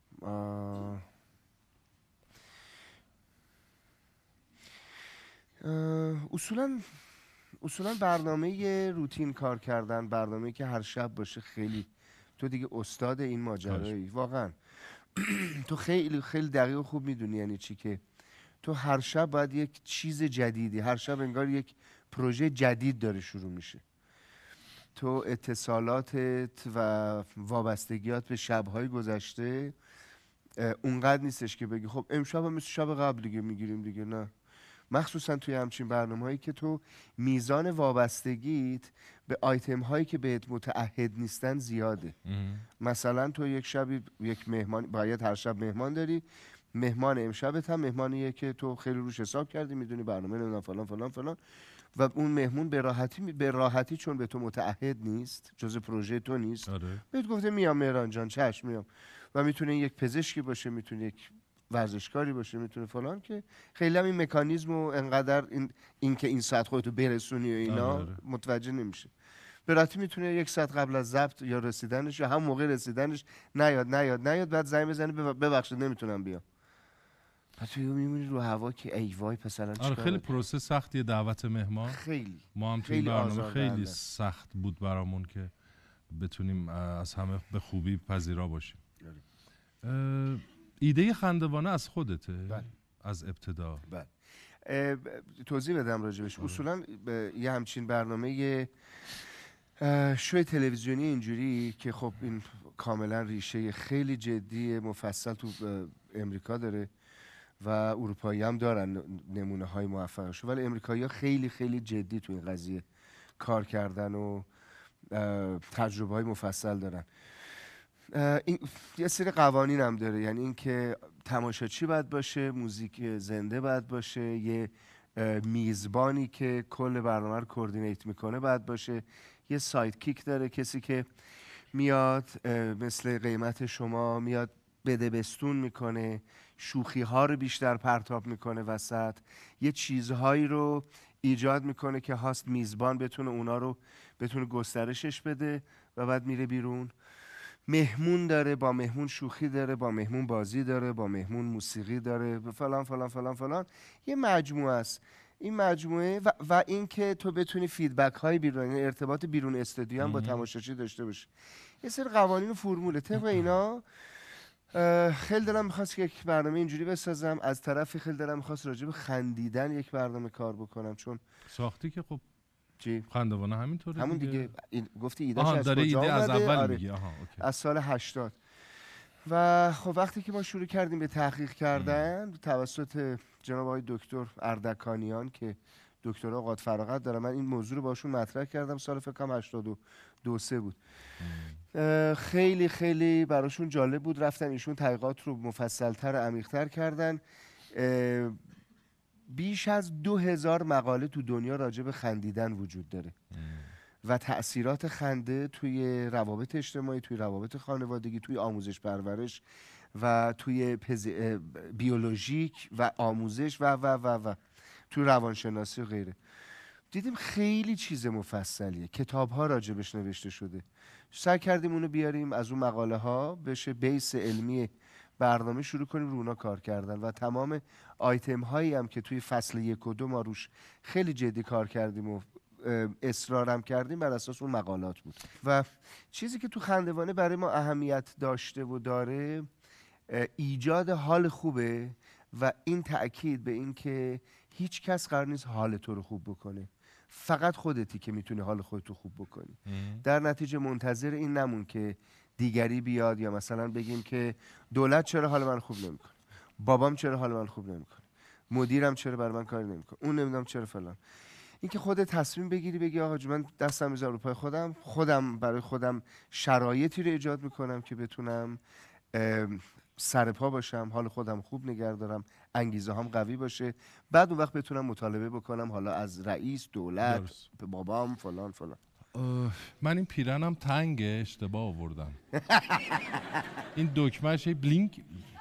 اصولا برنامه روتین کار کردن، برنامه‌ای که هر شب باشه، خیلی تو دیگه استاد این ماجرایی واقعا. تو خیلی خیلی دقیق و خوب میدونی یعنی چی، که تو هر شب باید یک چیز جدیدی، هر شب انگار یک پروژه جدید داره شروع میشه. تو اتصالاتت و وابستگیات به شب‌های گذشته اونقدر نیستش که بگی خب امشب هم مثل شب قبل دیگه میگیریم دیگه. نه، مخصوصا توی همچین برنامه‌هایی که تو میزان وابستگیت به آیتم هایی که بهت متعهد نیستن زیاده. مثلا تو یک شب یک مهمان باید هر شب مهمان داری، مهمان امشبت هم مهمانیه که تو خیلی روش حساب کردی، میدونی برنامه نمیدونم فلان فلان فلان، و اون مهمون به راحتی چون به تو متعهد نیست، جزء پروژه تو نیست، بهت گفته میام مهران جان، چشم میام. و میتونه یک پزشکی باشه، میتونه یک ورزشکاری باشه، میتونه فلان، که خیلی هم این مکانیزم و انقدر این که این ساعت خودتو برسونی و اینا متوجه نمیشه. به راحتی میتونه 1 ساعت قبل از ضبط یا رسیدنش یا هم موقع رسیدنش نیاد بعد زنگ بزنه ببخشید نمیتونم بیام. بعد تو میمونی رو هوا که ای وای پسران چیکار. خیلی پروسه سختیه دعوت مهمان. خیلی ما هم توی برنامه خیلی سخت بود برامون که بتونیم از همه به خوبی پذیرا باشیم. ایده خندوانه از خودته؟ بله. از ابتدا؟ بله. توضیح بدم راجبش. اصولا یه همچین برنامه شوی تلویزیونی اینجوری که خب این کاملا ریشه خیلی جدی مفصل تو امریکا داره و اروپایی هم دارن نمونه های موفقش، ولی امریکایی ها خیلی خیلی جدی تو این قضیه کار کردن و تجربه های مفصل دارن. این یه سری قوانین هم داره، یعنی اینکه تماشاچی باید باشه، موزیک زنده باید باشه، یه میزبانی که کل برنامه رو کوردینیت میکنه باید باشه، یه ساید کیک داره، کسی که میاد مثل قیمت شما میاد بدبستون میکنه، شوخی ها رو بیشتر پرتاب میکنه وسط، یه چیزهایی رو ایجاد میکنه که هاست میزبان بتونه اونا رو بتونه گسترشش بده و بعد میره بیرون. مهمون داره، با مهمون شوخی داره، با مهمون بازی داره، با مهمون موسیقی داره، فلان فلان فلان فلان. یه مجموعه است این مجموعه و این که تو بتونی فیدبک های بیرون، یعنی ارتباط بیرون استودیو هم با تماشاچی داشته باشی. یه سری قوانین و فرموله طبق اینا خیلی دلم میخواست که یک برنامه اینجوری بسازم، از طرفی خیلی دلم میخواست راجع به خندیدن یک برنامه کار بکنم، چون ساختی که خب چی؟ خندوانه همینطوره همون دیگه گفتی ایدهش آها از داره کجا ایده از اومده؟ اول آره. میگی آها اوکی. از سال 80. و خب وقتی که ما شروع کردیم به تحقیق کردن توسط جناب آقای دکتر اردکانیان که دکترا اوقات فراغت دارم، من این موضوع رو باشون مطرح کردم سال فکر کنم 82-3 بود. خیلی خیلی براشون جالب بود، رفتن ایشون تحقیقات رو مفصل‌تر عمیق‌تر کردن. بیش از 2000 مقاله تو دنیا راجع به خندیدن وجود داره و تأثیرات خنده توی روابط اجتماعی، توی روابط خانوادگی، توی آموزش پرورش و توی بیولوژیک و آموزش و توی روانشناسی و غیره. دیدیم خیلی چیز مفصلیه، کتاب‌ها راجبش نوشته شده. سعی کردیم اونو بیاریم از اون مقاله ها بشه بیس علمی برنامه، شروع کنیم رو اونا کار کردن و تمام آیتم هایی هم که توی فصل 1 و 2 ما روش خیلی جدی کار کردیم و اصرارم کردیم بر اساس اون مقالات بود. و چیزی که تو خندوانه برای ما اهمیت داشته و داره ایجاد حال خوبه و این تأکید به این که هیچ کس قرار نیست حال تو رو خوب بکنه، فقط خودتی که میتونی حال خودتو خوب بکنی. در نتیجه منتظر این نمون که دیگری بیاد یا مثلا بگیم که دولت چرا حال من خوب نمیکنه، بابام چرا حال من خوب نمیکنه، مدیرم چرا برای من کاری نمیکنه، اون نمیدونم چرا فلان. اینکه خودت تصمیم بگیری بگی آقا جو من دستم میذارم رو پای خودم برای خودم شرایطی رو ایجاد میکنم که بتونم سر پا باشم، حال خودم خوب نگه دارم، انگیزه هم قوی باشه، بعد اون وقت بتونم مطالبه بکنم حالا از رئیس، دولت، بابام فلان فلان. من این پیرنم تنگه، اشتباه آوردم. این دکمهش بلینک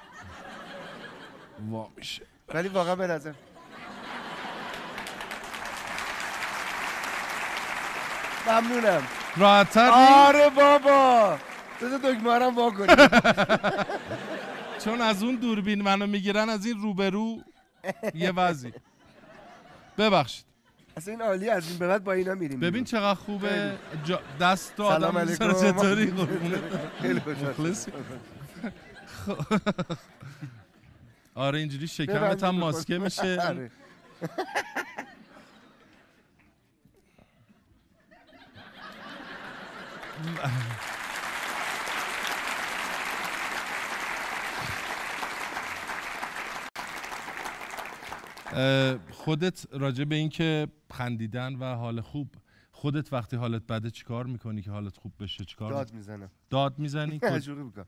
وا میشه، ولی واقعا به نظر ممنونم. راحت‌تر آره بابا بذار دکمه‌ام وا کنی. چون از اون دوربین منو میگیرن، از این روبرو یه وضعی. ببخشید. اصلا این عالی، از این به بعد با اینا میریم. ببین چقدر خوبه دست تو آدم علیکم. چطوری قربونه. خیلی خوشحال. آره اینجوری شکمت هم ماسکه میشه. آره. خودت راجع به این که خندیدن و حال خوب، خودت وقتی حالت بده چیکار میکنی که حالت خوب بشه؟ چیکار داد میزنم. داد میزنی؟ تجربه میکنم.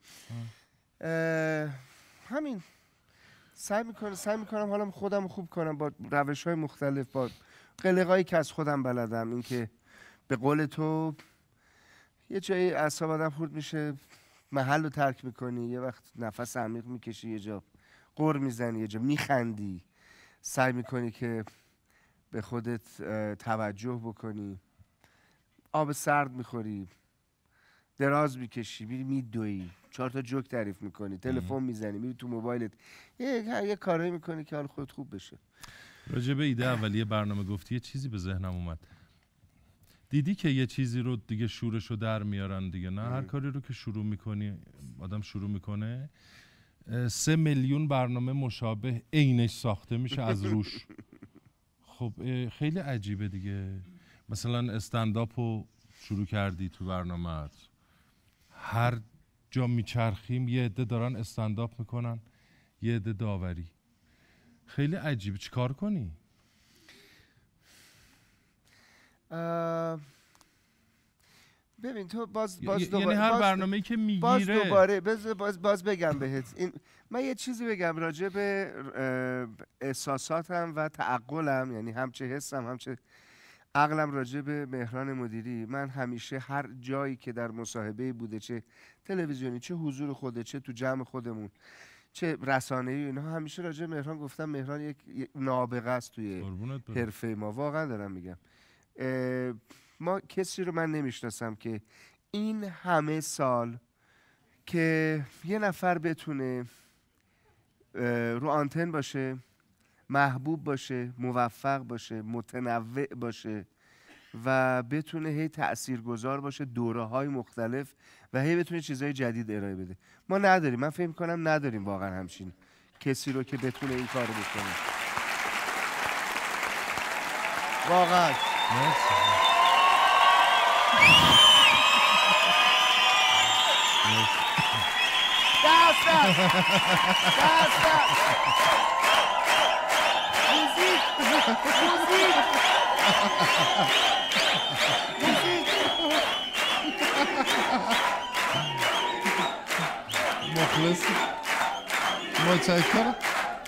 همین سعی میکنم حالم خودم خوب کنم با روش‌های مختلف، با قلقایی که از خودم بلدم. این که به قول تو یه جایی اعصاب آدم خورد میشه، محل رو ترک میکنی، یه وقت نفس عمیق میکشی، یه جا غر میزنی، یه جا میخندی، سعی میکنی که به خودت توجه بکنی، آب سرد میخوری، دراز میکشی، میری میدوی، 4 تا جوک تعریف میکنی، تلفن میزنی، میری تو موبایلت، یه کارایی میکنی که حال خودت خوب بشه. راجع به ایده اولیه برنامه گفتی، یه چیزی به ذهنم اومد. دیدی که یه چیزی رو دیگه شورشو در میارن دیگه، نه؟ هر کاری رو که شروع میکنی، آدم شروع میکنه 3 میلیون برنامه مشابه عینش ساخته میشه از روش. خب خیلی عجیبه دیگه. مثلا استنداپ رو شروع کردی تو برنامه‌ات، هر جا میچرخیم یه عده دارن استنداپ میکنن، یه عده داوری. خیلی عجیبه. چیکار کنی؟ ببین تو باز یعنی هر برنامه‌ای که میگیره دوباره باز بگم بهت، من یه چیزی بگم راجع به احساساتم و تعقلم، یعنی همچه حسم همچه عقلم راجع به مهران مدیری. من همیشه هر جایی که در مصاحبه بوده، چه تلویزیونی، چه حضور خوده، چه تو جمع خودمون، چه رسانه‌ای، اینا همیشه راجع به مهران گفتم مهران یک نابغه است توی حرفه ما. واقعا دارم میگم. ما کسی رو من نمیشناسم که این همه سال که یه نفر بتونه رو آنتن باشه، محبوب باشه، موفق باشه، متنوع باشه و بتونه هی تاثیرگذار باشه، دوره‌های مختلف و هی بتونه چیزهای جدید ارائه بده. ما نداریم، من فکر می‌کنم نداریم واقعا همچین کسی رو که بتونه این کارو بکنه. واقعا دست موزیک مخلص متشکرم.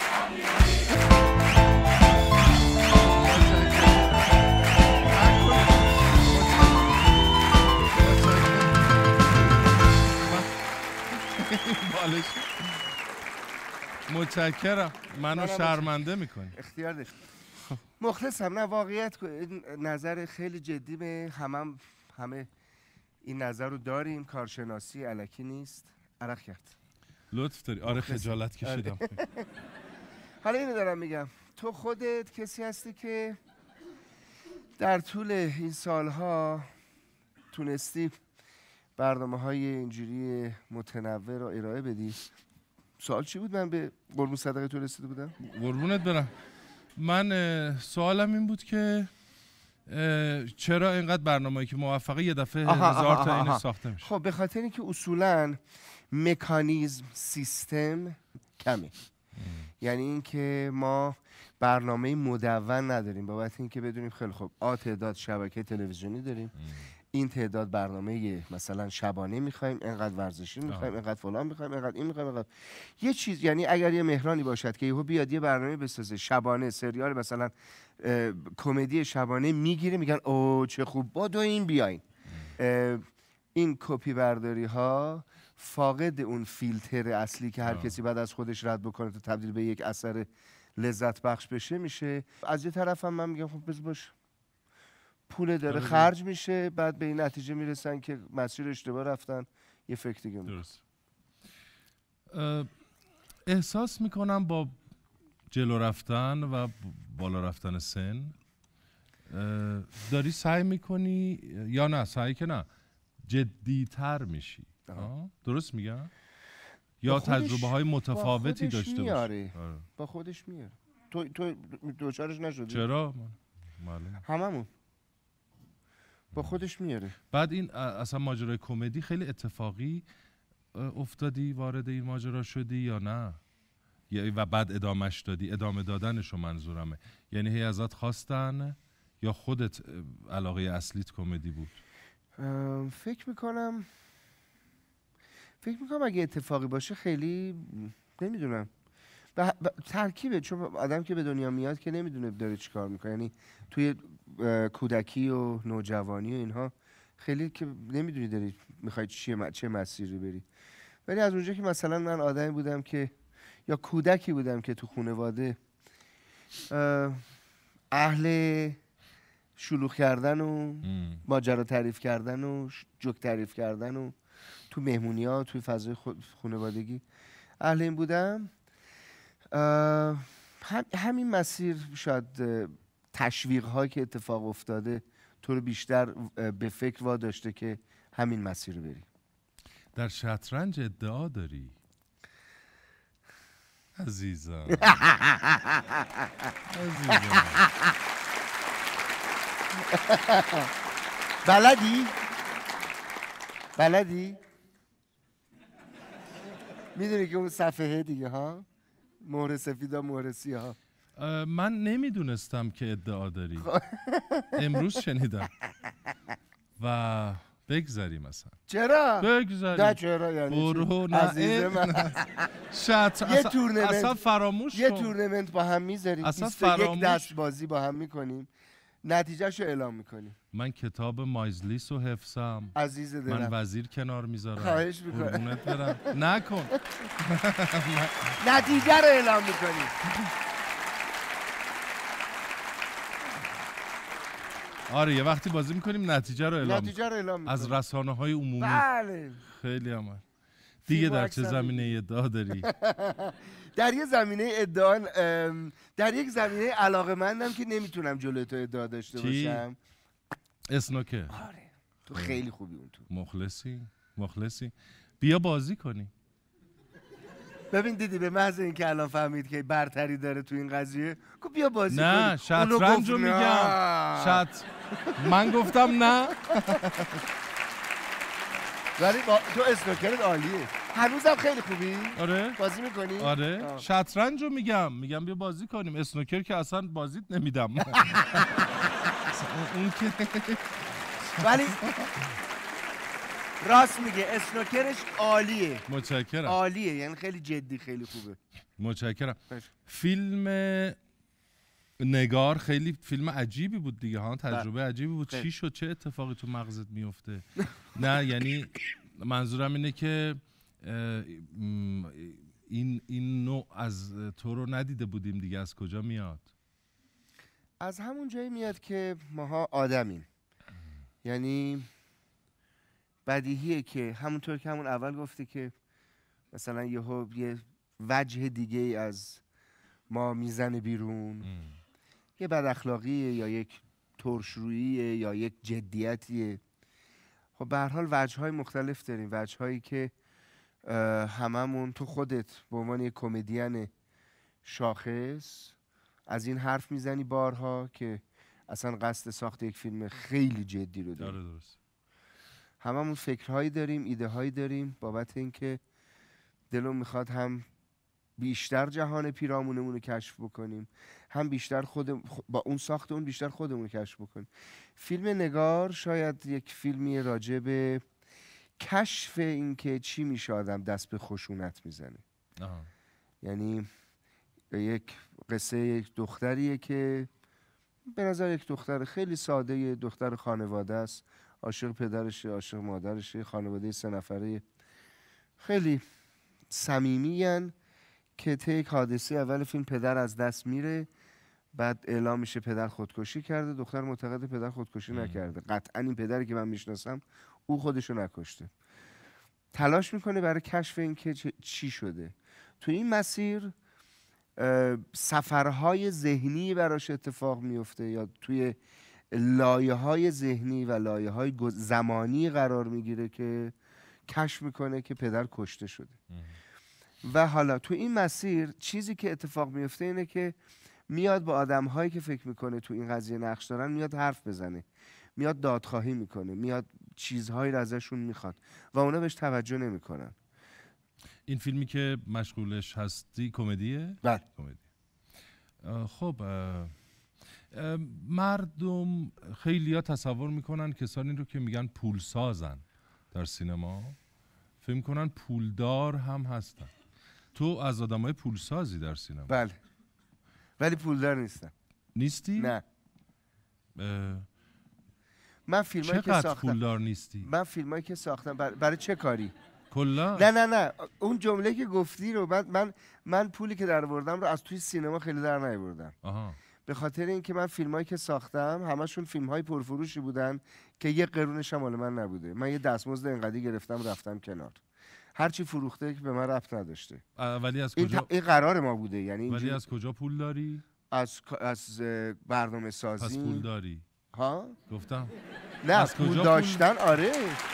متشکرم. منو شرمنده میکنی. اختیار داشت. مخلصم. نه واقعیت نظر خیلی جدی به همه این نظر رو داریم. کارشناسی الکی نیست. عرق کرد. لطف داری. آره خجالت کشیدم. حالا اینو دارم میگم، تو خودت کسی هستی که در طول این سالها تونستی برنامه‌های اینجوری متنوع رو ارائه بدی. سوال چی بود؟ من به قربون صدقه تو رسیده بودم؟ قربونت برم. من سوالم این بود که چرا اینقدر برنامه‌ای که موفقه یه دفعه 1000 تا این ساخته میشه؟ خب به خاطر اینکه اصولاً مکانیزم سیستم کمه. یعنی اینکه ما برنامه مدون نداریم، بابت اینکه بدونیم خیلی خوب تعداد شبکه تلویزیونی داریم، این تعداد برنامه مثلا شبانه میخوایم، اینقدر ورزشی میخوایم، اینقدر فلان میخوایم، اینقدر این میخوایم، اینقدر یه چیز. یعنی اگر یه مهرانی باشد که یهو بیاد یه برنامه بسازه شبانه، سریال مثلا کمدی شبانه میگیره، میگن اوه چه خوب بادو این بیاین. این کپی برداری ها فاقد اون فیلتر اصلی که هر کسی بعد از خودش رد بکنه تا تبدیل به یک اثر لذت بخش بشه میشه. از یه طرف هم من میگم خب بذار باشه، پول داره خرج میشه، بعد به این نتیجه میرسن که مسیر اشتباه رفتن، یه فکر دیگه درست. احساس میکنم با جلو رفتن و بالا رفتن سن داری سعی میکنی یا نه سعی که نه جدیتر میشی. درست میگم؟ یا تجربه های متفاوتی داشته باشی؟ با خودش میاره. تو دوچارش نشدی؟ چرا؟ معلومه. هممون با خودش میاره. بعد این اصلا ماجرای کمدی خیلی اتفاقی افتادی، وارد این ماجرا شدی یا نه؟ و بعد ادامش دادی؟ ادامه دادنشو منظورمه. یعنی هی ازت خواستن یا خودت علاقه اصلیت کمدی بود؟ فکر میکنم اگه اتفاقی باشه خیلی نمیدونم. ترکیبه، چون آدم که به دنیا میاد که نمیدونه داره چی کار میکنه. یعنی توی کودکی و نوجوانی و اینها خیلی که نمیدونی داری میخوای چه مسیری بری. ولی از اونجا که مثلا من آدمی بودم که یا کودکی بودم که تو خانواده اهل شلوغ کردن و ماجرا تعریف کردن و جوک تعریف کردن و تو مهمونی‌ها توی فضای خانوادگی اهل این بودم، همین مسیر شاید تشویق هایی که اتفاق افتاده تو رو بیشتر به فکر واداشته که همین مسیر رو بری. در شطرنج ادعا داری؟ عزیزم بلدی؟ میدونی که اون صفحه دیگه ها، مهر سفیدا مهر سیاه. من نمیدونستم که ادعا داری. امروز شنیدم. و بگذاریم مثلا. چرا؟ بگذاریم. نه چرا یعنی برو عزیز من. یه تورنمنت اصلا فراموش کن. یه تورنمنت با هم میذاریم، 21 دست بازی با هم میکنیم، نتیجهشو اعلام میکنیم. من کتاب مایزلیس رو حفظم. عزیز دلم. من وزیر کنار میذارم. خواهش میکنم. نکن. نتیجه رو اعلام میکنیم. آره یه وقتی بازی میکنیم نتیجه رو اعلام میکنیم. از رسانه‌های عمومی. بله. خیلی عمل. دیگه در چه زمینه ادعا داری؟ در یه زمینه ادعا، در یک زمینه علاقه‌مندم که نمیتونم جلوی تو ادعا داشته باشم. اسنوکر. آره تو خیلی خوبی اون تو. مخلصی. بیا بازی کنی. ببین دیدی به محض اینکه الان فهمید که برتری داره تو این قضیه گفت بیا بازی کنی. نه شطرنجو میگم. من گفتم نه. ولی تو اسنوکرت عالیه. هنوزم خیلی خوبی؟ آره. بازی میکنی؟ آره. شطرنجو میگم بیا بازی کنیم. اسنوکر که اصلا بازیت نمیدم. اون که ولی راست میگه اسنوکرش عالیه. متشکرم. عالیه، یعنی خیلی جدی، خیلی خوبه. متشکرم. فیلم نگار خیلی فیلم عجیبی بود دیگه ها، تجربه عجیبی بود. چی شد؟ چه اتفاقی تو مغزت میفته؟ نه یعنی منظورم اینه که این نوع از تو رو ندیده بودیم دیگه. از کجا میاد؟ از همون جایی میاد که ماها آدمیم. یعنی بدیهیه که همونطور که همون اول گفتی که مثلا یه وجه دیگه از ما میزنه بیرون، یه بد اخلاقیه یا یک ترشروییه یا یک جدیتیه. خب به هر حال وجه‌های مختلف داریم، وجه‌هایی که هممون تو خودت به عنوان یک کمدین شاخص از این حرف میزنی بارها که اصلا قصد ساخت یک فیلم خیلی جدی رو داریم. درست. هممون فکرهایی داریم، ایده‌هایی داریم بابت اینکه دلم میخواد هم بیشتر جهان پیرامونمون رو کشف بکنیم، هم بیشتر با اون ساخت اون بیشتر خودمون رو کشف بکنیم. فیلم نگار شاید یک فیلمی راجع به کشف اینکه چی میشه آدم دست به خشونت میزنه. یعنی یک قصه یک دختریه که به نظر یک دختر خیلی ساده، یک دختر خانواده است، عاشق پدرشه، عاشق مادرشه، خانواده 3 نفره خیلی صمیمیان که طی یک حادثه اول فیلم پدر از دست میره، بعد اعلام میشه پدر خودکشی کرده. دختر معتقد پدر خودکشی نکرده، قطعا این پدری که من میشناسم او خودشو نکشته. تلاش میکنه برای کشف این که چی شده. تو این مسیر سفرهای ذهنی براش اتفاق میفته یا توی لایه‌های ذهنی و لایه‌های زمانی قرار میگیره که کشف میکنه که پدر کشته شده. و حالا تو این مسیر چیزی که اتفاق میفته اینه که میاد با آدم‌هایی که فکر میکنه تو این قضیه نقش دارن میاد حرف بزنه، میاد دادخواهی میکنه، میاد چیزهایی رو ازشون میخواد و اونا بهش توجه نمیکنن. این فیلمی که مشغولش هستی کمدیه؟ بله. کمدی. خب مردم خیلی‌ها تصور میکنن کسانی رو که میگن پولسازن در سینما فکر کنن پولدار هم هستن. تو از آدمای پولسازی در سینما؟ بله. ولی پولدار نیستم. نیستی؟ نه. من فیلمایی که ساختم. پولدار نیستی؟ من فیلمایی که ساختم برای چه کاری؟ کلا؟ نه اون جمله که گفتی رو من پولی که در آوردم رو از توی سینما خیلی در نیاوردم. به خاطر اینکه من فیلمایی که ساختم همشون فیلم‌های پرفروشی بودن که 1 قرونش هم مال من نبوده. من یه دستمزد اینقدر گرفتم رفتم کنار. هرچی فروخته که به من ربط نداشته. ولی از کجا این قرار ما بوده. یعنی ولی از کجا پول داری؟ از برنامه سازی. پس پول داری؟ ها؟ گفتم نه از پول داشتن. آره.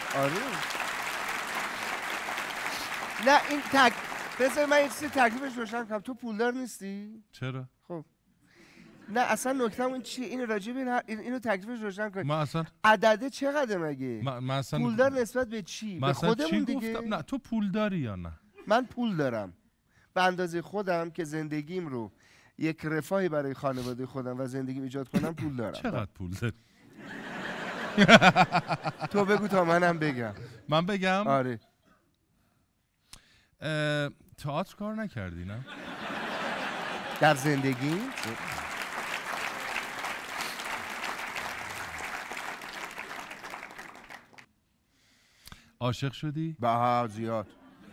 نه این بذار من یه چیزی تکلیفش روشن کنم. تو پولدار نیستی؟ چرا؟ خب نه اصلا نکتم این چیه؟ اینو راجع به اینو تکلیفش روشن کن. من اصلا عدده چقدر مگه؟ من اصلا پولدار نسبت به چی؟ به خودمون دیگه. نه تو پول داری یا نه؟ من پول دارم به اندازه خودم که زندگیم رو یک رفاهی برای خانواده خودم و زندگیم ایجاد کنم پول دارم. چقدر پول داری؟ تو بگو تا منم بگم. من بگم؟ آره. تئاتر کار نکردی نه؟ در زندگی؟ عاشق شدی؟ با زیاد.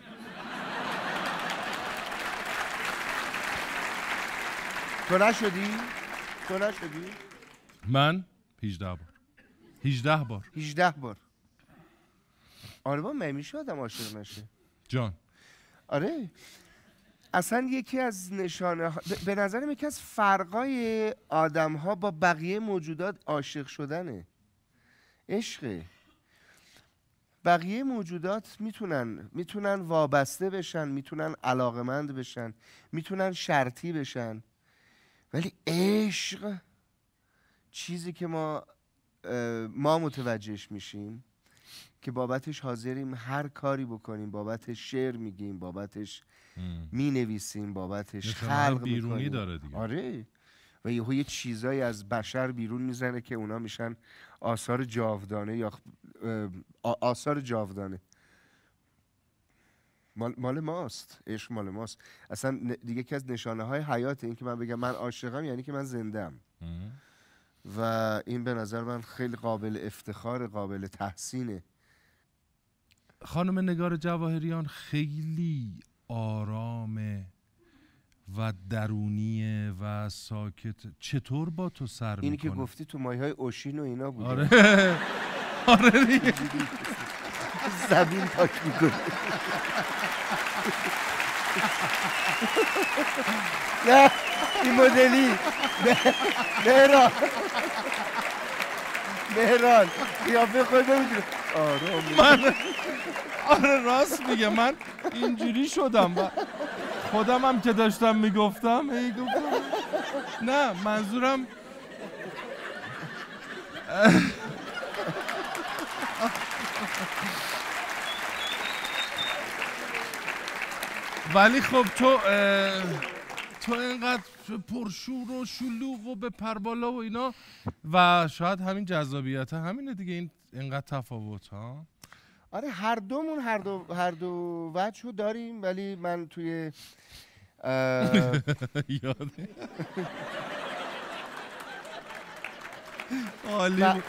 تو نشدی؟ من 18 بار. آره با میشه آدم عاشق نشه. جان. آره. اصلا یکی از نشانه به نظرم یکی از فرقای آدم ها با بقیه موجودات عاشق شدنه. عشقه. بقیه موجودات میتونن وابسته بشن، میتونن علاقمند بشن، میتونن شرطی بشن، ولی عشق چیزی که ما متوجهش میشیم که بابتش حاضریم هر کاری بکنیم، بابتش شعر میگیم، بابتش مینویسیم، بابتش خلق بیرونی میکنیم. داره دیگه. آره. و یه چیزایی از بشر بیرون میزنه که اونا میشن آثار جاودانه یا آثار جاودانه. مال ماست، عشق مال ماست. اصلا دیگه یکی از نشانه های حیات این که من بگم من عاشقم یعنی که من زنده‌ام. و این به نظر من خیلی قابل افتخار، قابل تحسینه. خانم نگار جواهریان خیلی آرامه و درونیه و ساکت. چطور با تو سر میکنه؟ اینی که گفتی تو مایه‌های اوشین و اینا بوده. آره آره دیگه. زمین پاک میکنه. نه این مدلی مهران قیافه خود نمیدونه. آره راست میگه. من اینجوری شدم و خودم هم که داشتم میگفتم نه منظورم ولی خب تو اینقدر پرشور و شلوغ و به پربالا و اینا و شاید همین جذابیت همینه دیگه، این اینقدر تفاوت ها. آره هر دو وجهو داریم، ولی من توی یاده عالی.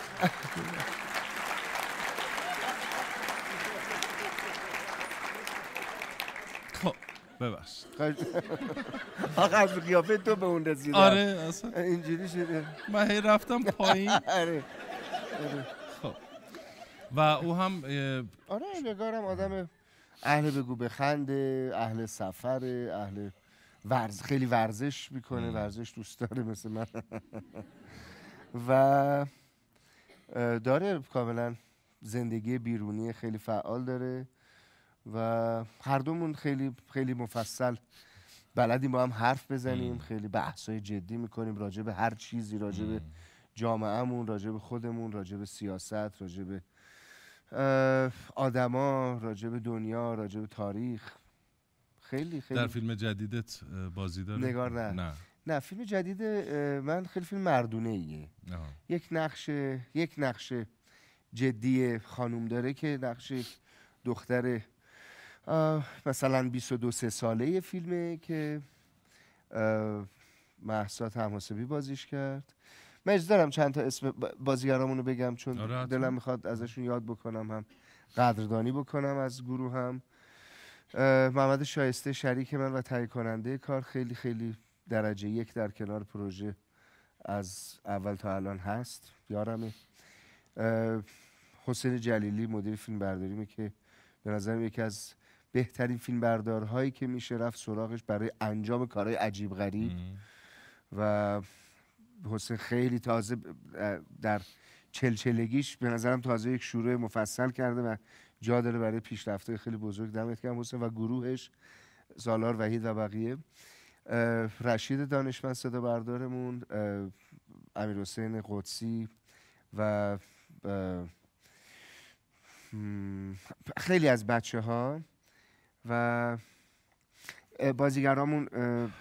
خب ببخشید. آقا از قیافه تو به اون رسیدم. آره اصلا اینجوری شده. من هی رفتم پایین. آره. خب و او هم آره نگارم آدم اهل بگو بخنده، اهل سفره، اهل خیلی ورزش میکنه، ورزش دوست داره مثل من. و داره کاملا زندگی بیرونی خیلی فعال داره و هر دومون خیلی خیلی مفصل بلدیم با هم حرف بزنیم، خیلی بحثای جدی میکنیم راجع به هر چیزی، راجع به جامعهمون، راجع به خودمون، راجع به سیاست، راجع به آدما، راجع به دنیا، راجع به تاریخ. خیلی در فیلم جدیدت بازی داره؟ نگار نه فیلم جدید من خیلی فیلم مردونه ایه. یک نقش جدی خانوم داره که نقش دختر مثلا 22-23 ساله فیلمه که مهسا طهماسبی بازیش کرد. من اجازه دارم چند تا اسم بازیگرامونو بگم چون دلم میخواد ازشون یاد بکنم، هم قدردانی بکنم از گروه هم. محمد شایسته شریک من و تهیه کننده کار، خیلی خیلی درجه 1 در کنار پروژه از اول تا الان هست، یارمه. حسین جلیلی مدیر فیلم برداریمه که به نظرم یکی از بهترین فیلم بردارهایی که میشه رفت سراغش برای انجام کارهای عجیب غریب. و حسین خیلی تازه در چلچلگیش به نظرم تازه یک شروع مفصل کرده و جا داره برای پیشرفته خیلی بزرگ. دمت گرم حسین و گروهش، سالار وحید و بقیه. رشید دانشمند صدا بردارمون، امیرحسین قدسی و خیلی از بچه ها و بازیگرامون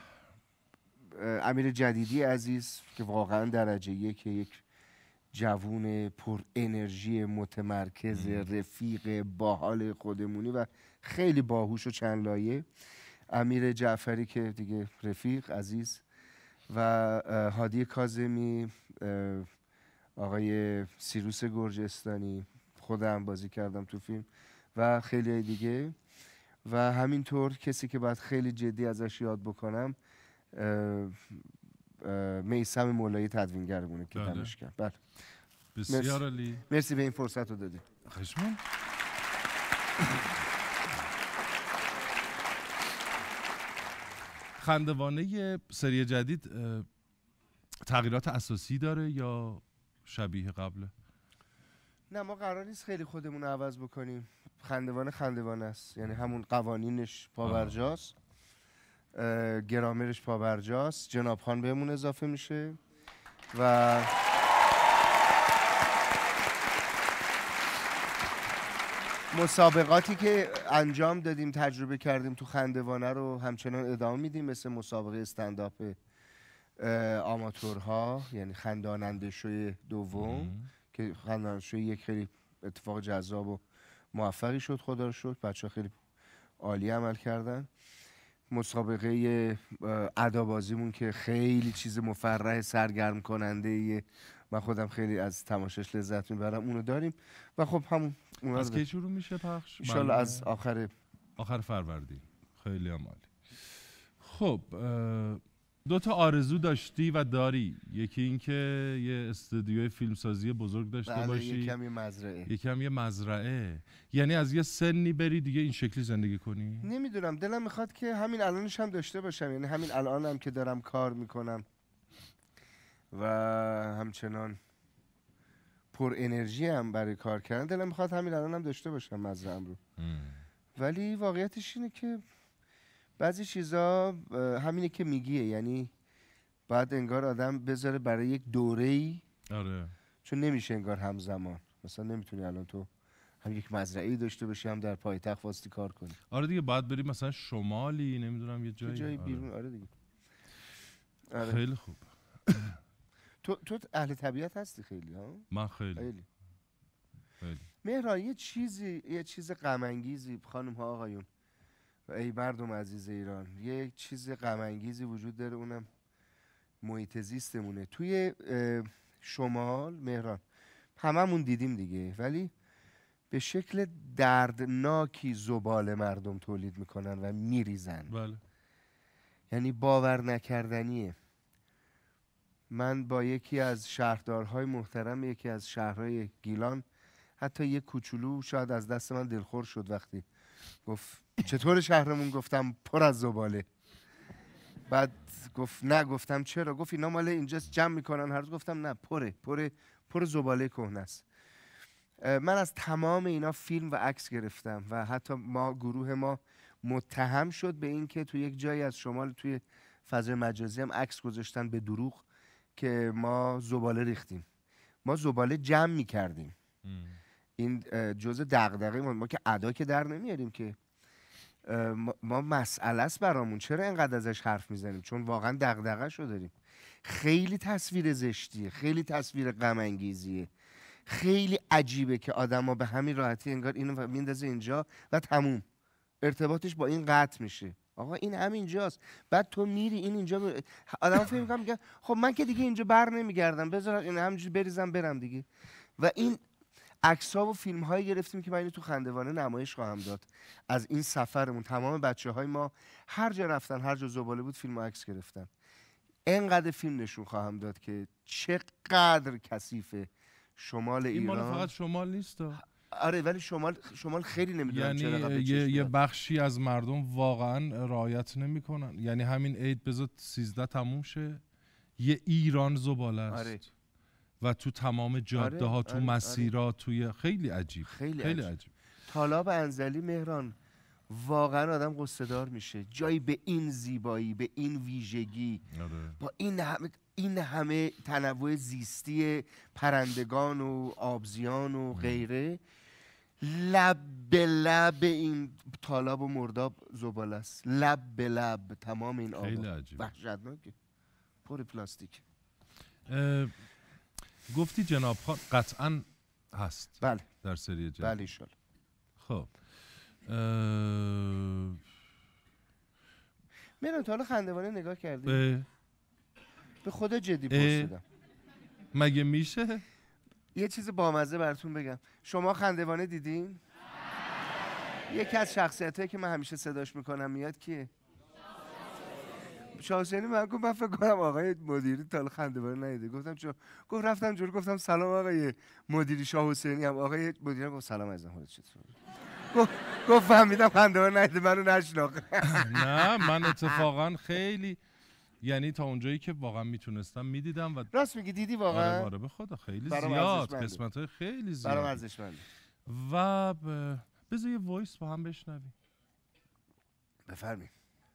امیر جدیدی عزیز که واقعا درجه 1، یک جوون پر انرژی متمرکز، رفیق باحال خودمونی و خیلی باهوش و چند لایه. امیر جعفری که دیگه رفیق عزیز و هادی کاظمی، آقای سیروس گرجستانی، خودم بازی کردم تو فیلم و خیلی دیگه. و همینطور کسی که باید خیلی جدی ازش یاد بکنم میثم مولایی تدوینگرمونه که دمش کرد. بله بسیار عالی. مرسی به این فرصت رو دادی. خشمون. خندوانه سری جدید تغییرات اساسی داره یا شبیه قبله؟ نه ما قرار نیست خیلی خودمون رو عوض بکنیم. خندوانه است، یعنی همون قوانینش پابرجاست، گرامرش پابرجاست، جناب خان بهمون اضافه میشه و مسابقاتی که انجام دادیم تجربه کردیم تو خندوانه رو همچنان ادامه میدیم، مثل مسابقه استنداپ آماتورها، یعنی خنداننده شوی دوم که خنداننده شوی یک خیلی اتفاق جذاب و موفقی شد، خدا رو شکر بچه‌ها خیلی عالی عمل کردن. مسابقه ادابازیمون که خیلی چیز مفرح سرگرم کننده ایه، من خودم خیلی از تماشاش لذت میبرم، اونو داریم و خب همون از کی شروع میشه پخش؟ ان شاءالله از آخر فروردین. خیلی عالی. خب 2 تا آرزو داشتی و داری، یکی این که یه استودیوی فیلمسازی بزرگ داشته باشی، یکم یه مزرعه. یعنی از یه سنی بری دیگه این شکلی زندگی کنی؟ نمیدونم، دلم میخواد که همین الانش هم داشته باشم، یعنی همین الانم که دارم کار میکنم و همچنان پر انرژی هم برای کار کردن، دلم میخواد همین الانم داشته باشم مزرعه‌ام رو. ولی واقعیتش اینه که بعضی چیزا همینه که میگیه، یعنی باید انگار آدم بذاره برای یک دوره‌ای. آره. چون نمیشه انگار همزمان، مثلا نمیتونی الان تو هم یک مزرعه‌ای داشته باشی هم در پایتخت واسطی کار کنی. آره دیگه باید بریم مثلا شمالی، نمیدونم یه جایی بیرون. آره دیگه. آره. خیلی خوب. تو اهل طبیعت هستی خیلی ها؟ من خیلی. مهران یه چیز غم انگیزی خانم ها آقایون و ای مردم عزیز ایران، یه چیز غم انگیزی وجود داره، اونم محیط زیستمونه. توی شمال مهران هممون دیدیم دیگه، ولی به شکل دردناکی زباله مردم تولید میکنن و میریزن. بله. یعنی باور نکردنیه. من با یکی از شهردارهای محترم یکی از شهرهای گیلان حتی یک کوچولو شاید از دست من دلخور شد وقتی گفت چطور شهرمون؟ گفتم پر از زباله. بعد گفت نه. گفتم چرا؟ گفت اینا مال اینجاست جمع میکنن هر روز. گفتم نه، پر زباله کهنه است. من از تمام اینا فیلم و عکس گرفتم و حتی گروه ما متهم شد به این که تو یک جایی از شمال توی فضای مجازی هم عکس گذاشتن به دروغ که ما زباله ریختیم. ما زباله جمع میکردیم. این جزء دغدغه ما که ادا که در نمیاریم که ما مسئله است برامون، چرا اینقدر ازش حرف میزنیم؟ چون واقعا دغدغه شو داریم. خیلی تصویر زشتیه، خیلی تصویر غم انگیزیه، خیلی عجیبه که آدما به همین راحتی انگار اینو میندازه اینجا و تموم ارتباطش با این قطع میشه. آقا این همینجاست، بعد تو میری این اینجا آدم فکر میگه خب من که دیگه اینجا بر نمیگردم، بذار این همینجوری بریزم برم دیگه. و این عکس‌ها و فیلم‌هایی گرفتیم که من اینو تو خندوانه نمایش خواهم داد از این سفرمون. تمام بچه‌های ما هر جا رفتن، هر جا زباله بود، فیلم و عکس گرفتن. اینقدر فیلم نشون خواهم داد که چقدر کثیفه شمال ایران. این مال فقط شمال نیست. آره ولی شمال خیلی نمیدونم یعنی یه بخشی از مردم واقعا رعایت نمی‌کنن. یعنی همین عید بذار 13 تموم شه، یه ایران زباله است. آره. و تو تمام جاده ها، تو مسیرها، توی خیلی عجیب. خیلی عجیب. طالاب انزلی مهران واقعا آدم قصه‌دار میشه. جایی به این زیبایی، به این ویژگی، با این همه تنوع زیستی پرندگان و آبزیان و غیره، لب به لب این طالاب و مرداب زباله است. لب به لب تمام این آب. خیلی عجیب. وحشتناکه. پر پلاستیک. گفتی جناب خان قطعا هست. بله. در سری جدید. بله انشالله. خب میرم تا حالا خندوانه نگاه کردی؟ به خدا جدی پرسیدم. مگه میشه؟ یه چیز بامزه براتون بگم. شما خندوانه دیدین؟ یکی از شخصیتایی که من همیشه صداش میکنم میاد کیه؟ شاه حسینی. من فکر کنم آقای مدیری تا حالا خندوانه ندیده. گفتم چرا؟ گفت رفتم جلو گفتم سلام آقای مدیری شاه حسینی. هم آقای مدیری گفت سلام عزیزم، حالت چطوره؟ گفت فهمیدم خندوانه ندیده، منو نشناخت. نه من اتفاقا خیلی یعنی تا اونجایی که واقعا میتونستم میدیدم و راست میگی دیدی واقعا؟ آره به خدا خیلی برام زیاد، ارزشمنده. قسمت‌های خیلی زیاد برام ارزشمنده. و بذار یه وایس با هم بشنویم. بفرمایید.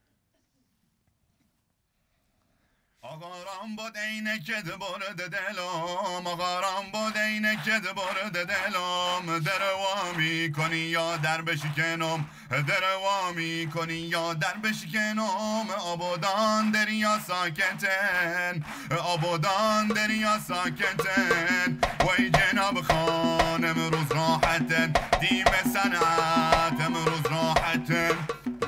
آقارم بود اینکت برد دلم، آقارم بود اینکت برد دلم، دروامی کنی یا در بشکنم، دروامی کنی یا در بشکنم، آبادان دریا ساکتن، آبادان دریا ساکتن، وی جناب خان امروز راحتن، تیم صنعت امروز راحتن.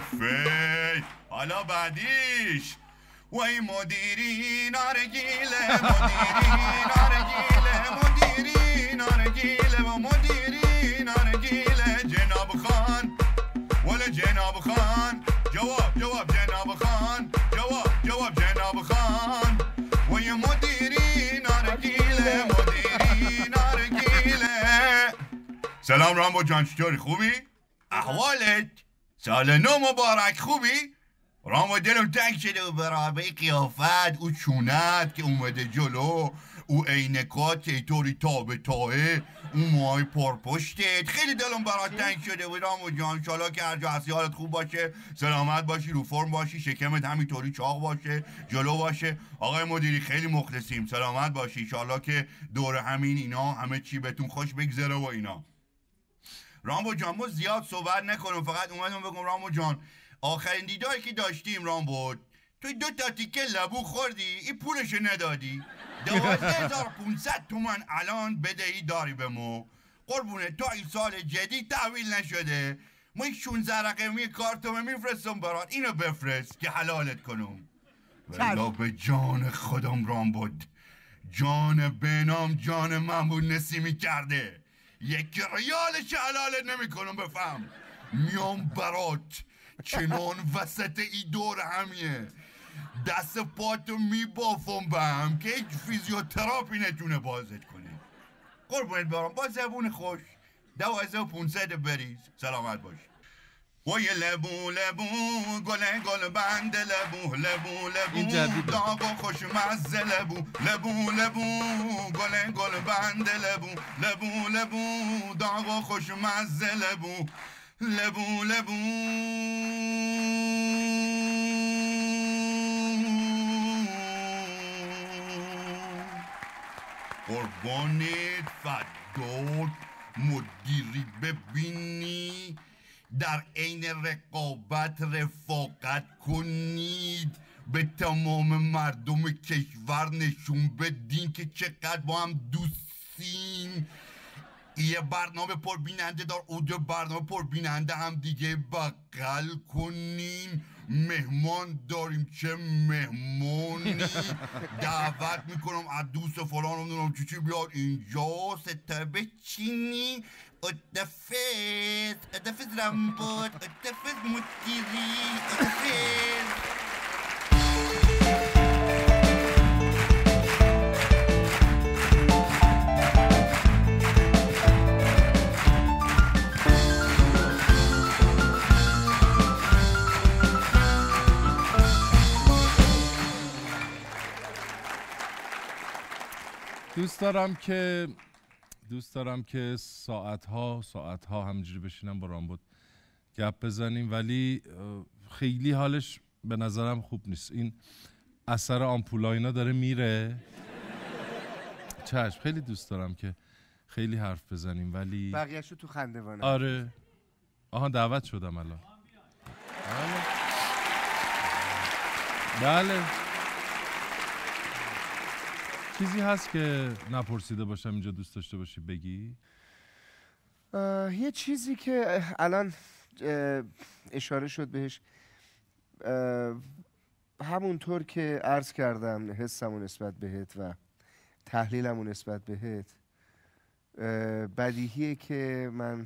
فی حالا بعدیش وای مدیری نارگیله، مدیری نارگیله، مدیری نارگیله و مدیری نارگیله، جناب خان ولی جناب خان، جواب جناب خان، جواب جناب خان، وای مدیری نارگیله، مدیری نارگیله. سلام رامبو جان، چطوری؟ خوبی؟ احوالت؟ سال نو مبارک. خوبی؟ رامو دلم تنگ شده و برای قیافت، او چونت که اومده جلو، او عینکات که طوری تا به تاه، او موهای پرپشتت، خیلی دلم برای تنگ شده و رامو جان. انشالله که هر جا هستی حالت خوب باشه، سلامت باشی، رو فرم باشی، شکمت همینطوری چاق باشه، جلو باشه. آقای مدیری خیلی مخلصیم، سلامت باشی، انشالله که دور همین اینا همه چی بهتون خوش بگذره و اینا. رامبو جان ما زیاد صحبت نکنم، فقط اومدم بگم رامبو جان آخرین دیداری که داشتیم رامبو، توی 2 تا تیکه لبو خوردی، این پولشو ندادی. 12500 تومن الان بدهی داری به ما قربونه، تا این سال جدید تحویل نشده. ما این 16 رقمی کارتو میفرستم برات، اینو بفرست که حلالت کنم. ولی به جان خودم رامبو، جان بنام جان محمود نسیمی کرده، 1 ریالش حلالت نمی کنم. بفهم میام برات چنان وسط ای دور همیه، دست پاتو میبافم به هم که هیچ فیزیوتراپی نتونه بازت کنه. قربونت برم، با زبون خوش 12500 بریز، سلامت باش. وای لبو لبو گل بند لبو لبو لبو داغ و خوش مزه لبو لبو لبو گل بند لبو لبو لبو داغ و خوش مزه لبو لبو لبو. قربانت فدات مدیری ببینی، در عین رقابت رفاقت کنید، به تمام مردم کشور نشون بدین که چقدر با هم دوستین. یه برنامه پربیننده دار، او 2 برنامه پربیننده هم دیگه بغل کنین. مهمان داریم، چه مهمانی. دعوت میکنم از دوست فلان نمیدونم چی بیاد اینجا سته بچینی. اتفز رامبود، اتفز مدیری، اتفز. دوست دارم که ساعتها همینجوری بشینم با رامبد گپ بزنیم، ولی خیلی حالش به نظرم خوب نیست. این اثر آمپولا اینا داره میره. چشم، خیلی دوست دارم که خیلی حرف بزنیم ولی بقیه‌شو تو خندوانه. آره. آها دعوت شدم الان. بله. چیزی هست که نپرسیده باشم اینجا دوست داشته باشی بگی؟ یه چیزی که الان اشاره شد بهش، همونطور که عرض کردم حسمون نسبت بهت و تحلیلمون نسبت بهت، بدیهیه که من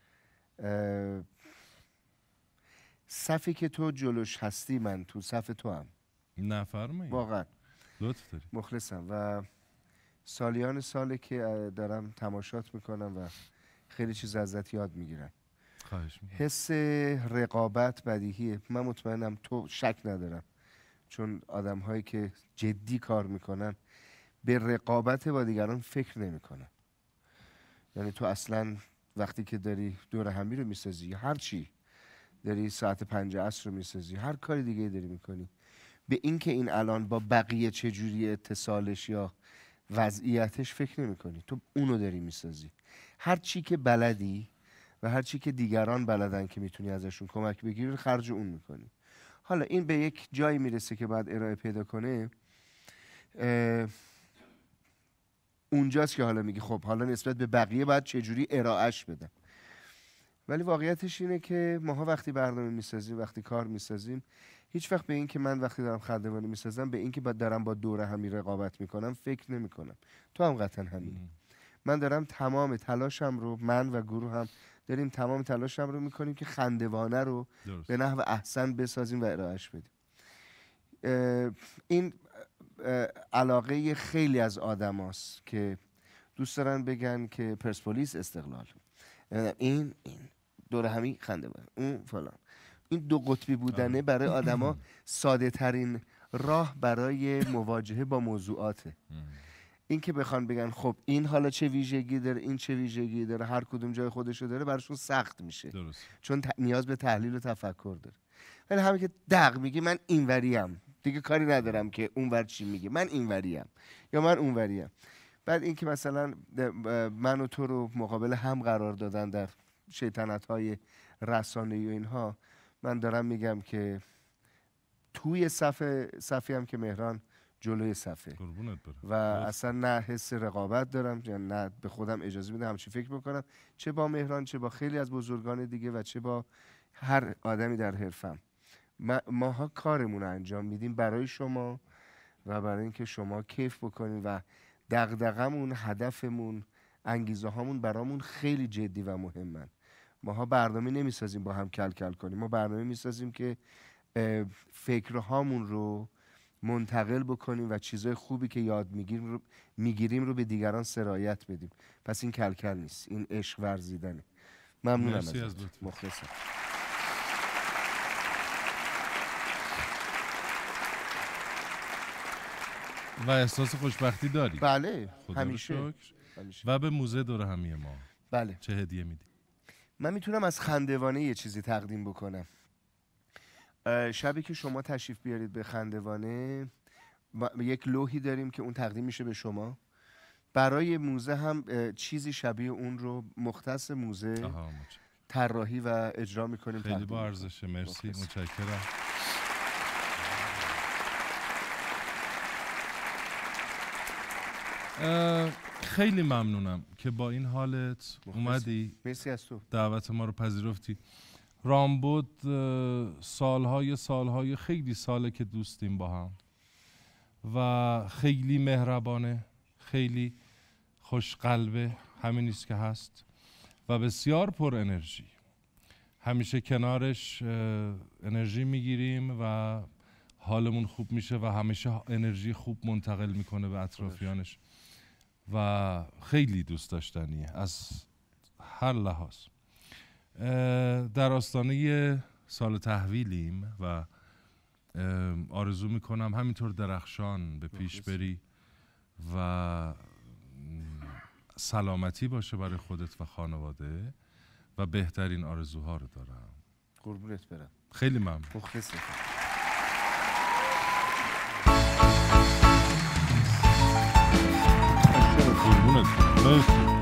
صفی که تو جلوش هستی من تو صف تو هم. نفرمایید. واقعا لطف داری. مخلصم و سالیان ساله که دارم تماشات میکنم و خیلی چیز ازت یاد میگیرم. خواهش میکنم. حس رقابت بدیهیه، من مطمئنم تو شک ندارم، چون آدم هایی که جدی کار میکنن به رقابت با دیگران فکر نمیکنن. یعنی تو اصلا وقتی که داری دور همی رو میسازی یا هر چی داری ساعت 5 عصر رو میسازی، هر کاری دیگه داری میکنی، به این که این الان با بقیه چجوری اتصالش یا وضعیتش فکر نمیکنی، تو اونو داری میسازی. هر چی که بلدی و هر چی که دیگران بلدن که میتونی ازشون کمک بگیری رو خرج اون میکنی. حالا این به یک جایی میرسه که باید ارائه پیدا کنه، اونجاست که حالا میگی خب حالا نسبت به بقیه باید چجوری ارائهش بدم. ولی واقعیتش اینه که ماها وقتی برنامه میسازیم، وقتی کار میسازیم، هیچ وقت به این که من وقتی دارم خندوانی میسازم به این که دارم با دوره همی رقابت میکنم فکر نمیکنم. تو هم قطعا همینی. من دارم تمام تلاشم رو، من و گروه هم داریم تمام تلاشم رو میکنیم که خندوانه رو به نحو احسن بسازیم و ارائهش بدیم. این علاقه خیلی از آدم هاست که دوست دارن بگن که پرسپولیس استقلال، این دوره همی خندوانه، اون فلان. این دو قطبی بودنه برای آدما ساده ترین راه برای مواجهه با موضوعاته. این که بخوان بگن خب این حالا چه ویژگی داره، این چه ویژگی داره، هر کدوم جای خودشو داره، براشون سخت میشه. درست. چون نیاز به تحلیل و تفکر داره. ولی همین که دق میگی من اینوریم، دیگه کاری ندارم که اونور چی میگه، من اینوریم یا من اونوریم. بعد این که مثلا من و تو رو مقابل هم قرار دادن در شیطنت‌های رسانه‌ای و اینها، من دارم میگم که توی صفی هم که مهران جلوی صفه و اصلا نه حس رقابت دارم، نه به خودم اجازه میدم همچین فکر بکنم، چه با مهران، چه با خیلی از بزرگان دیگه و چه با هر آدمی در حرفم. ماها کارمون رو انجام میدیم برای شما و برای اینکه شما کیف بکنین و دغدغمون، هدفمون، انگیزه هامون برامون خیلی جدی و مهمن. ماها برنامه نمیسازیم با هم کل کنیم، ما برنامه میسازیم که فکرهامون رو منتقل بکنیم و چیزای خوبی که یاد میگیریم رو به دیگران سرایت بدیم. پس این کل نیست، این عشق ورزیدنه. ممنونم ازت. مخلصم. و احساس خوشبختی داری؟ بله، همیشه. و به موزه دوره همی ما بله. چه هدیه میدی؟ من میتونم از خندوانه یه چیزی تقدیم بکنم. شبی که شما تشریف بیارید به خندوانه، یک لوحی داریم که اون تقدیم میشه به شما. برای موزه هم چیزی شبیه اون رو مختص موزه طراحی و اجرا میکنیم. خیلی با ارزشه. مرسی، متشکرم. خیلی ممنونم که با این حالت اومدی. مرسی از تو. دعوت ما رو پذیرفتی. رامبد سالهای خیلی ساله که دوستیم با هم و خیلی مهربانه، خیلی خوشقلبه، همینیست که هست و بسیار پر انرژی. همیشه کنارش انرژی میگیریم و حالمون خوب میشه و همیشه انرژی خوب منتقل میکنه به اطرافیانش و خیلی دوست داشتنیه از هر لحاظ. در آستانه سال تحویلیم و آرزو میکنم همینطور درخشان به پیش بری و سلامتی باشه برای خودت و خانواده و بهترین آرزوها رو دارم. قربونت برم. خیلی ممنون. مخلصم. قربونت برم. مرسی.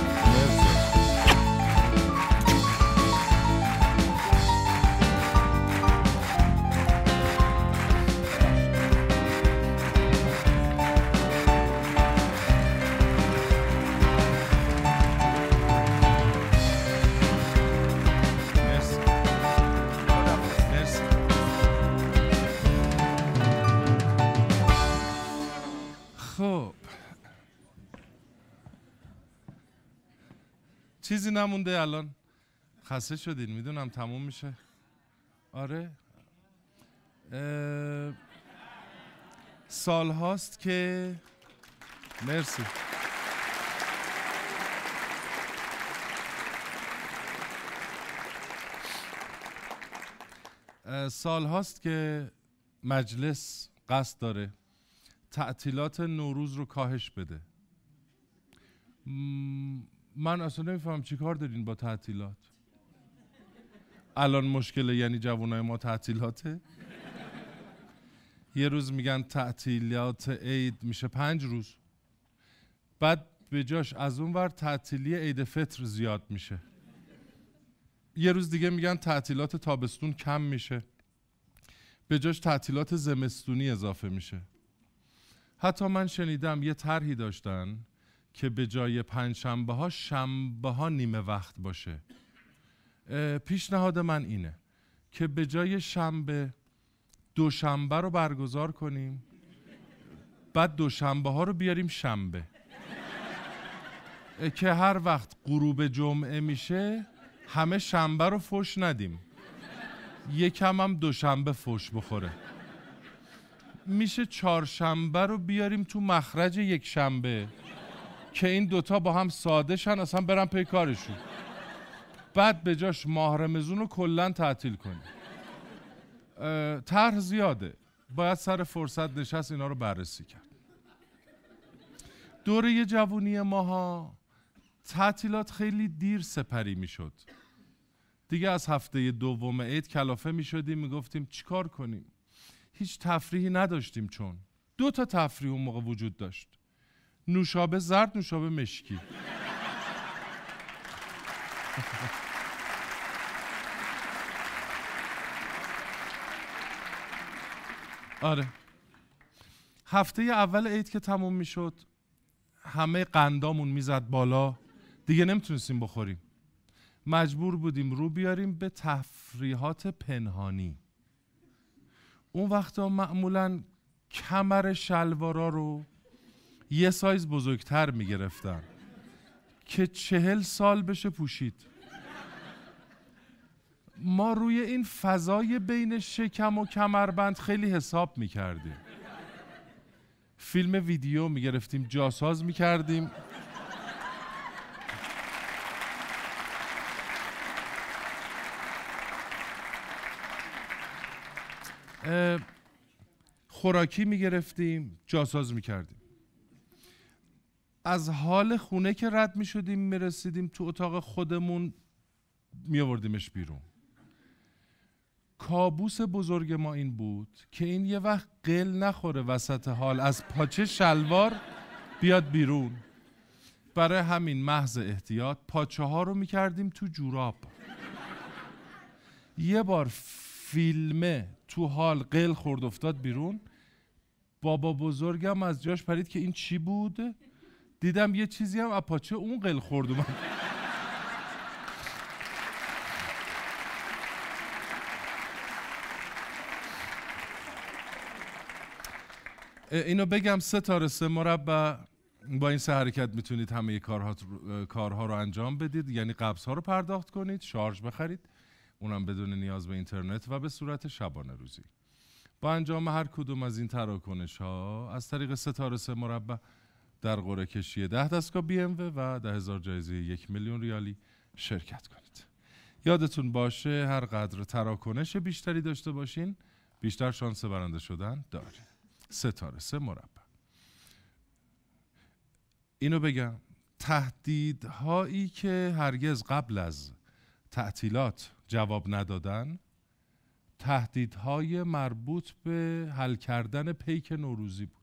چیزی نمونده الان. خسته شدین، میدونم تموم میشه. آره سال هاست که مرسی. سال هاست که مجلس قصد داره تعطیلات نوروز رو کاهش بده. من اصلا نمیفهم چی کار دارین با تعطیلات. الان مشکله یعنی جوانای ما تعطیلاته. یه روز میگن تعطیلات عید میشه 5 روز، بعد به جاش از اون ور تعطیلی عید فطر زیاد میشه. یه روز دیگه میگن تعطیلات تابستون کم میشه، به جاش تعطیلات زمستونی اضافه میشه. حتی من شنیدم یه طرحی داشتن که به جای 5 شنبه ها شنبه ها نیمه وقت باشه. پیشنهاد من اینه که به جای شنبه دوشنبه رو برگزار کنیم، بعد دوشنبه ها رو بیاریم شنبه، که هر وقت غروب جمعه میشه همه شنبه رو فوش ندیم، یکم هم دوشنبه فوش بخوره. میشه 4 شنبه رو بیاریم تو مخرج یک شنبه که این دوتا با هم ساده شن، اصلا برن پی کارشون. بعد به جاش ماه رمضون رو کلن تعطیل کنیم. طرح زیاده، باید سر فرصت نشست اینا رو بررسی کرد. دوره جوونی ماها تعطیلات خیلی دیر سپری میشد. دیگه از هفته دوم عید کلافه میشدیم، میگفتیم چیکار کنیم؟ هیچ تفریحی نداشتیم، چون 2 تا تفریح اون موقع وجود داشت: نوشابه زرد، نوشابه مشکی. آره، هفته اول عید که تموم میشد همه قندامون میزد بالا، دیگه نمیتونستیم بخوریم. مجبور بودیم رو بیاریم به تفریحات پنهانی. اون وقتا معمولاً کمر شلوارا رو یه سایز بزرگتر میگرفتن که 40 سال بشه پوشید. ما روی این فضای بین شکم و کمربند خیلی حساب میکردیم. فیلم ویدیو میگرفتیم، جاساز میکردیم. خوراکی میگرفتیم، جاساز میکردیم. از حال خونه که رد میشدیم میرسیدیم تو اتاق خودمون، میآوردیمش بیرون. کابوس بزرگ ما این بود که این یه وقت قل نخوره وسط حال از پاچه شلوار بیاد بیرون. برای همین محض احتیاط پاچه ها رو میکردیم تو جوراب. یه بار فیلمه تو حال قل خورد افتاد بیرون، بابا بزرگم از جاش پرید که این چی بود؟ دیدم یه چیزی هم اپاچه اون قل خورد اومد. اینو بگم 3 تا 3 مربع با این 3 حرکت میتونید همه کارها رو انجام بدید. یعنی قبض ها رو پرداخت کنید، شارژ بخرید، اونم بدون نیاز به اینترنت و به صورت شبانه روزی. با انجام هر کدوم از این تراکنش ها از طریق 3 تا 3 مربع در قرعه کشی 10 دستگاه BMW و 10,000 جایزه 1 میلیون ریالی شرکت کنید. یادتون باشه هر قدر تراکنش بیشتری داشته باشین بیشتر شانس برنده شدن دارین. 3 تا 3 مربع. اینو بگم، تهدیدهایی که هرگز قبل از تعطیلات جواب ندادن، تهدیدهای مربوط به حل کردن پیک نوروزی بود.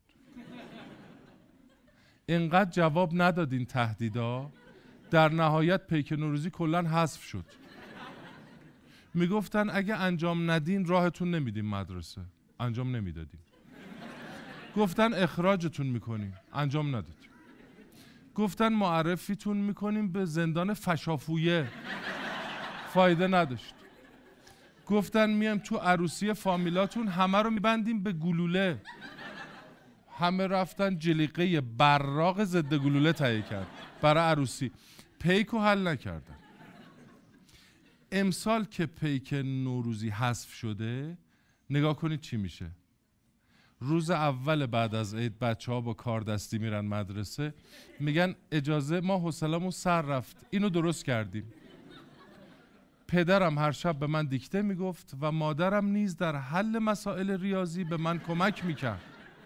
اینقدر جواب ندادین تهدیدا، در نهایت پیک نوروزی کلن حذف شد. میگفتن اگه انجام ندین راهتون نمیدیم مدرسه، انجام نمیدادیم. گفتن اخراجتون میکنیم، انجام ندادیم. گفتن معرفیتون میکنیم به زندان فشافویه، فایده نداشت. گفتن میام تو عروسی فامیلاتون همه رو میبندیم به گلوله، همه رفتن جلیقه براق ضد گلوله تهیه کرد برای عروسی، پیکو حل نکردن. امسال که پیک نوروزی حذف شده، نگاه کنید چی میشه. روز اول بعد از عید بچه‌ها با کار دستی میرن مدرسه، میگن اجازه ما حوصله‌مون سر رفت، اینو درست کردیم. پدرم هر شب به من دیکته میگفت و مادرم نیز در حل مسائل ریاضی به من کمک میکرد.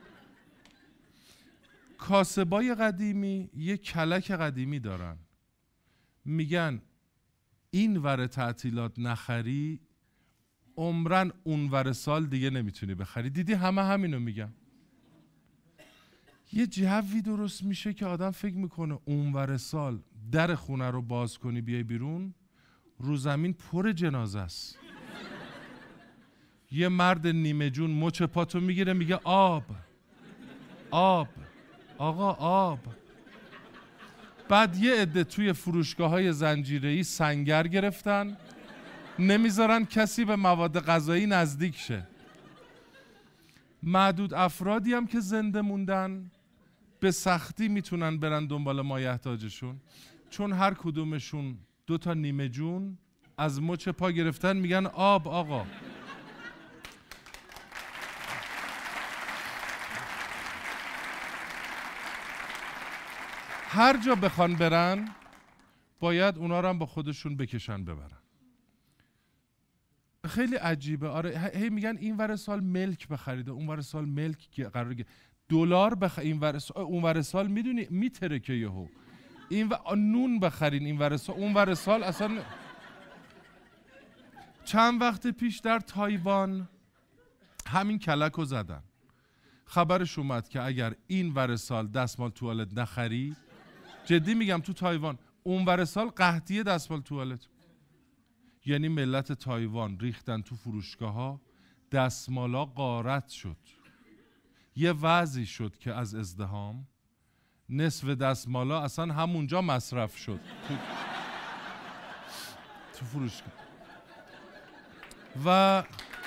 کاسبای قدیمی یک کلک قدیمی دارن، میگن این ور تعطیلات نخری عمرن اون ور سال دیگه نمیتونی بخری. دیدی همه همینو میگن. یه جوی درست میشه که آدم فکر میکنه اون ور سال در خونه رو باز کنی بیای بیرون رو زمین پر جنازه است. یه مرد نیمه جون مچ پاتو میگیره میگه آب آب آقا آب. بعد یه عده توی فروشگاه‌های زنجیره‌ای سنگر گرفتن، نمیذارن کسی به مواد غذایی نزدیک شه. معدود افرادی هم که زنده موندن به سختی میتونن برن دنبال مایحتاجشون، چون هر کدومشون 2 تا نیمه جون از مچ پا گرفتن میگن آب آقا. هر جا بخوان برن باید اونا رو هم با خودشون بکشن ببرن. خیلی عجیبه. آره هی میگن این ور سال ملک بخرید، اون ور سال ملک قراره دلار این ور سال، اون ور سال میدونی میتره که یهو این نون بخرین این ور سال، اون ور سال اصلا. چند وقت پیش در تایوان همین کلکو زدن. خبرش اومد که اگر این ور سال دستمال توالت نخری، جدی میگم تو تایوان، اون ور سال قحطی دستمال توالت. یعنی ملت تایوان ریختن تو فروشگاه ها، دستمالا غارت شد. یه وضعی شد که از ازدحام نصف دستمالا اصلا همونجا مصرف شد تو فروشگاه. و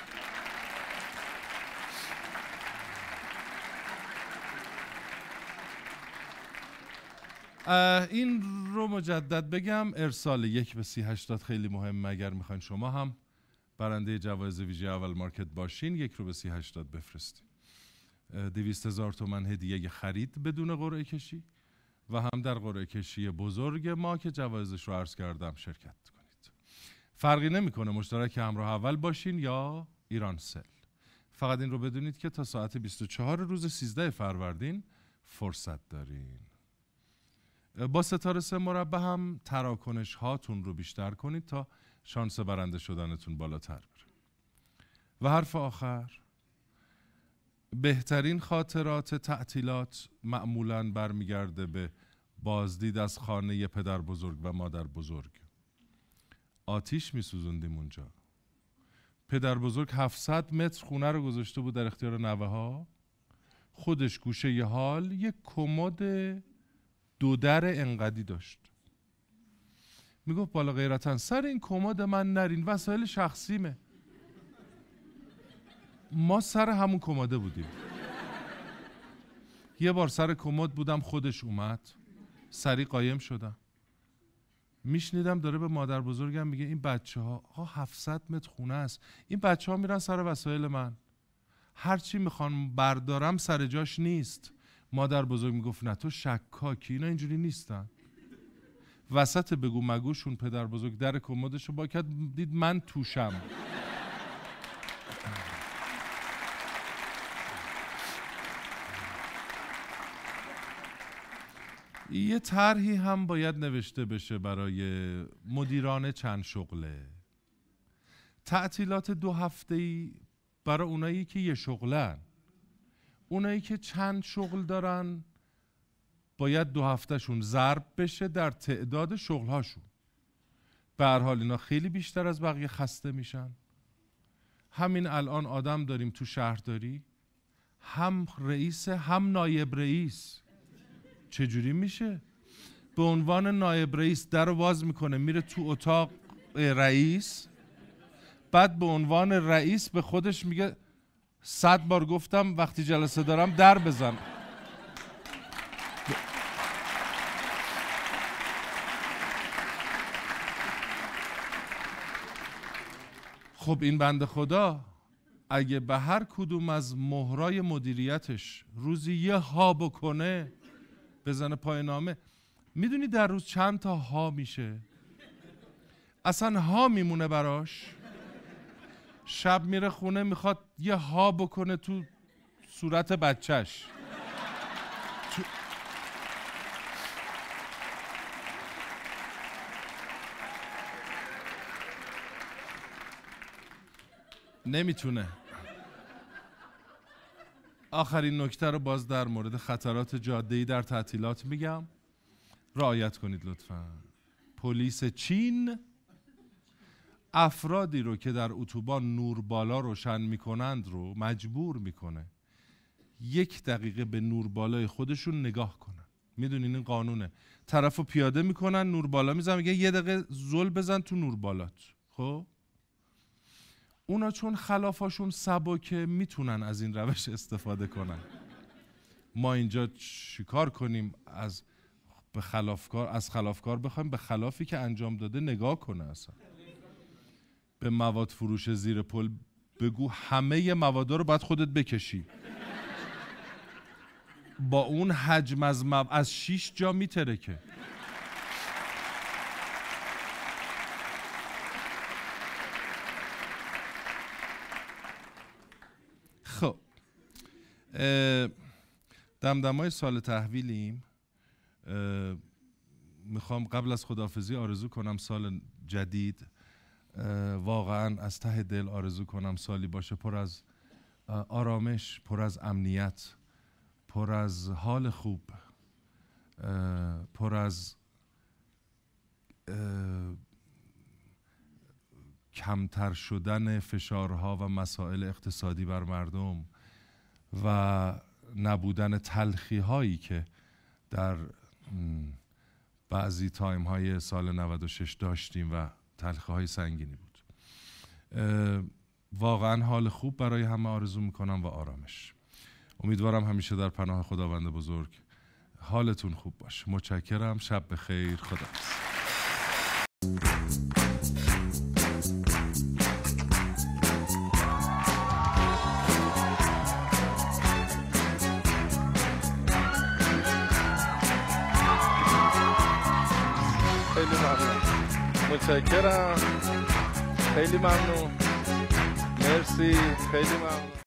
این رو مجدد بگم، ارسال 1 به 3080 خیلی مهمه. اگر میخواین شما هم برنده جوایز ویژه اول مارکت باشین 1 رو به 3080 بفرستین. 200,000 تومان هدیه خرید بدون قرعه کشی و هم در قرعه کشی بزرگ ما که جوایزش رو عرض کردم شرکت کنید. فرقی نمیکنه مشترک همراه اول باشین یا ایرانسل. فقط این رو بدونید که تا ساعت 24 روز 13 فروردین فرصت دارین. با ستاره 3 مربع هم تراکنش هاتون رو بیشتر کنید تا شانس برنده شدنتون بالاتر بره. و حرف آخر، بهترین خاطرات تعطیلات معمولاً برمیگرده به بازدید از خانه پدر بزرگ و مادر بزرگ. آتیش میسوزوندیم اونجا. پدر بزرگ 700 متر خونه رو گذاشته بود در اختیار نوه ها. خودش گوشه ی حال یک کمد 2 در انقدی داشت. میگفت بالا غیرتاً سر این کمد من نرین، وسایل شخصیمه. ما سر همون کماده بودیم. یه بار سر کمد بودم، خودش اومد، سری قایم شدم. میشنیدم داره به مادر بزرگم میگه این بچه ها 700 متر خونه است، این بچه ها میرن سر وسایل من، هرچی میخوان بردارم سر جاش نیست. مادر بزرگ میگفت نه تو شکاکی، اینا اینجوری نیستن. وسط بگو مگوشون پدر بزرگ در کمدشو با کرد، دید من توشم. یه طرحی هم باید نوشته بشه برای مدیران چند شغله. تعطیلات 2 هفته‌ای برای اونایی که یه شغلن. اونایی که چند شغل دارن باید 2 هفتهشون ضرب بشه در تعداد شغلهاشون. به هر حال اینا خیلی بیشتر از بقیه خسته میشن. همین الان آدم داریم تو شهرداری، هم رئیس هم نایب رئیس. چجوری میشه؟ به عنوان نایب رئیس در رو باز میکنه میره تو اتاق رئیس، بعد به عنوان رئیس به خودش میگه 100 بار گفتم وقتی جلسه دارم در بزن. خب این بنده خدا اگه به هر کدوم از مهرای مدیریتش روزی یه ها بکنه، بزنه پای نامه، میدونی در روز چند تا ها میشه؟ اصلا ها میمونه براش. شب میره خونه میخواد یه ها بکنه تو صورت بچهش. نمیتونه. آخرین نکته رو باز در مورد خطرات جاده‌ای در تعطیلات میگم، رعایت کنید لطفاً. پلیس چین افرادی رو که در اتوبان نوربالا روشن میکنند رو مجبور میکنه 1 دقیقه به نوربالای خودشون نگاه کنن. میدونین این قانونه. طرفو پیاده میکنن، نوربالا میزنن، میگه 1 دقیقه زل بزن تو نوربالات. خب اونا چون خلافاشون سبکه میتونن از این روش استفاده کنن. ما اینجا چیکار کنیم؟ از خلافکار بخوایم به خلافی که انجام داده نگاه کنه. اصلا به مواد فروش زیر پل بگو همه موادا رو باید خودت بکشی. با اون حجم از 6 جا میترکه. خب دمدمای سال تحویلیم. میخوام قبل از خداحافظی آرزو کنم سال جدید واقعا از ته دل آرزو کنم سالی باشه پر از آرامش، پر از امنیت، پر از حال خوب، پر از کمتر شدن فشارها و مسائل اقتصادی بر مردم و نبودن تلخی هایی که در بعضی تایم های سال 96 داشتیم و تلخی های سنگینی بود. واقعا حال خوب برای همه آرزو میکنم و آرامش. امیدوارم همیشه در پناه خداوند بزرگ حالتون خوب باشه. متشکرم. شب بخیر. خداحافظ. خیلی ممنون. متشکرم. خیلی ممنون. مرسی. خیلی ممنون.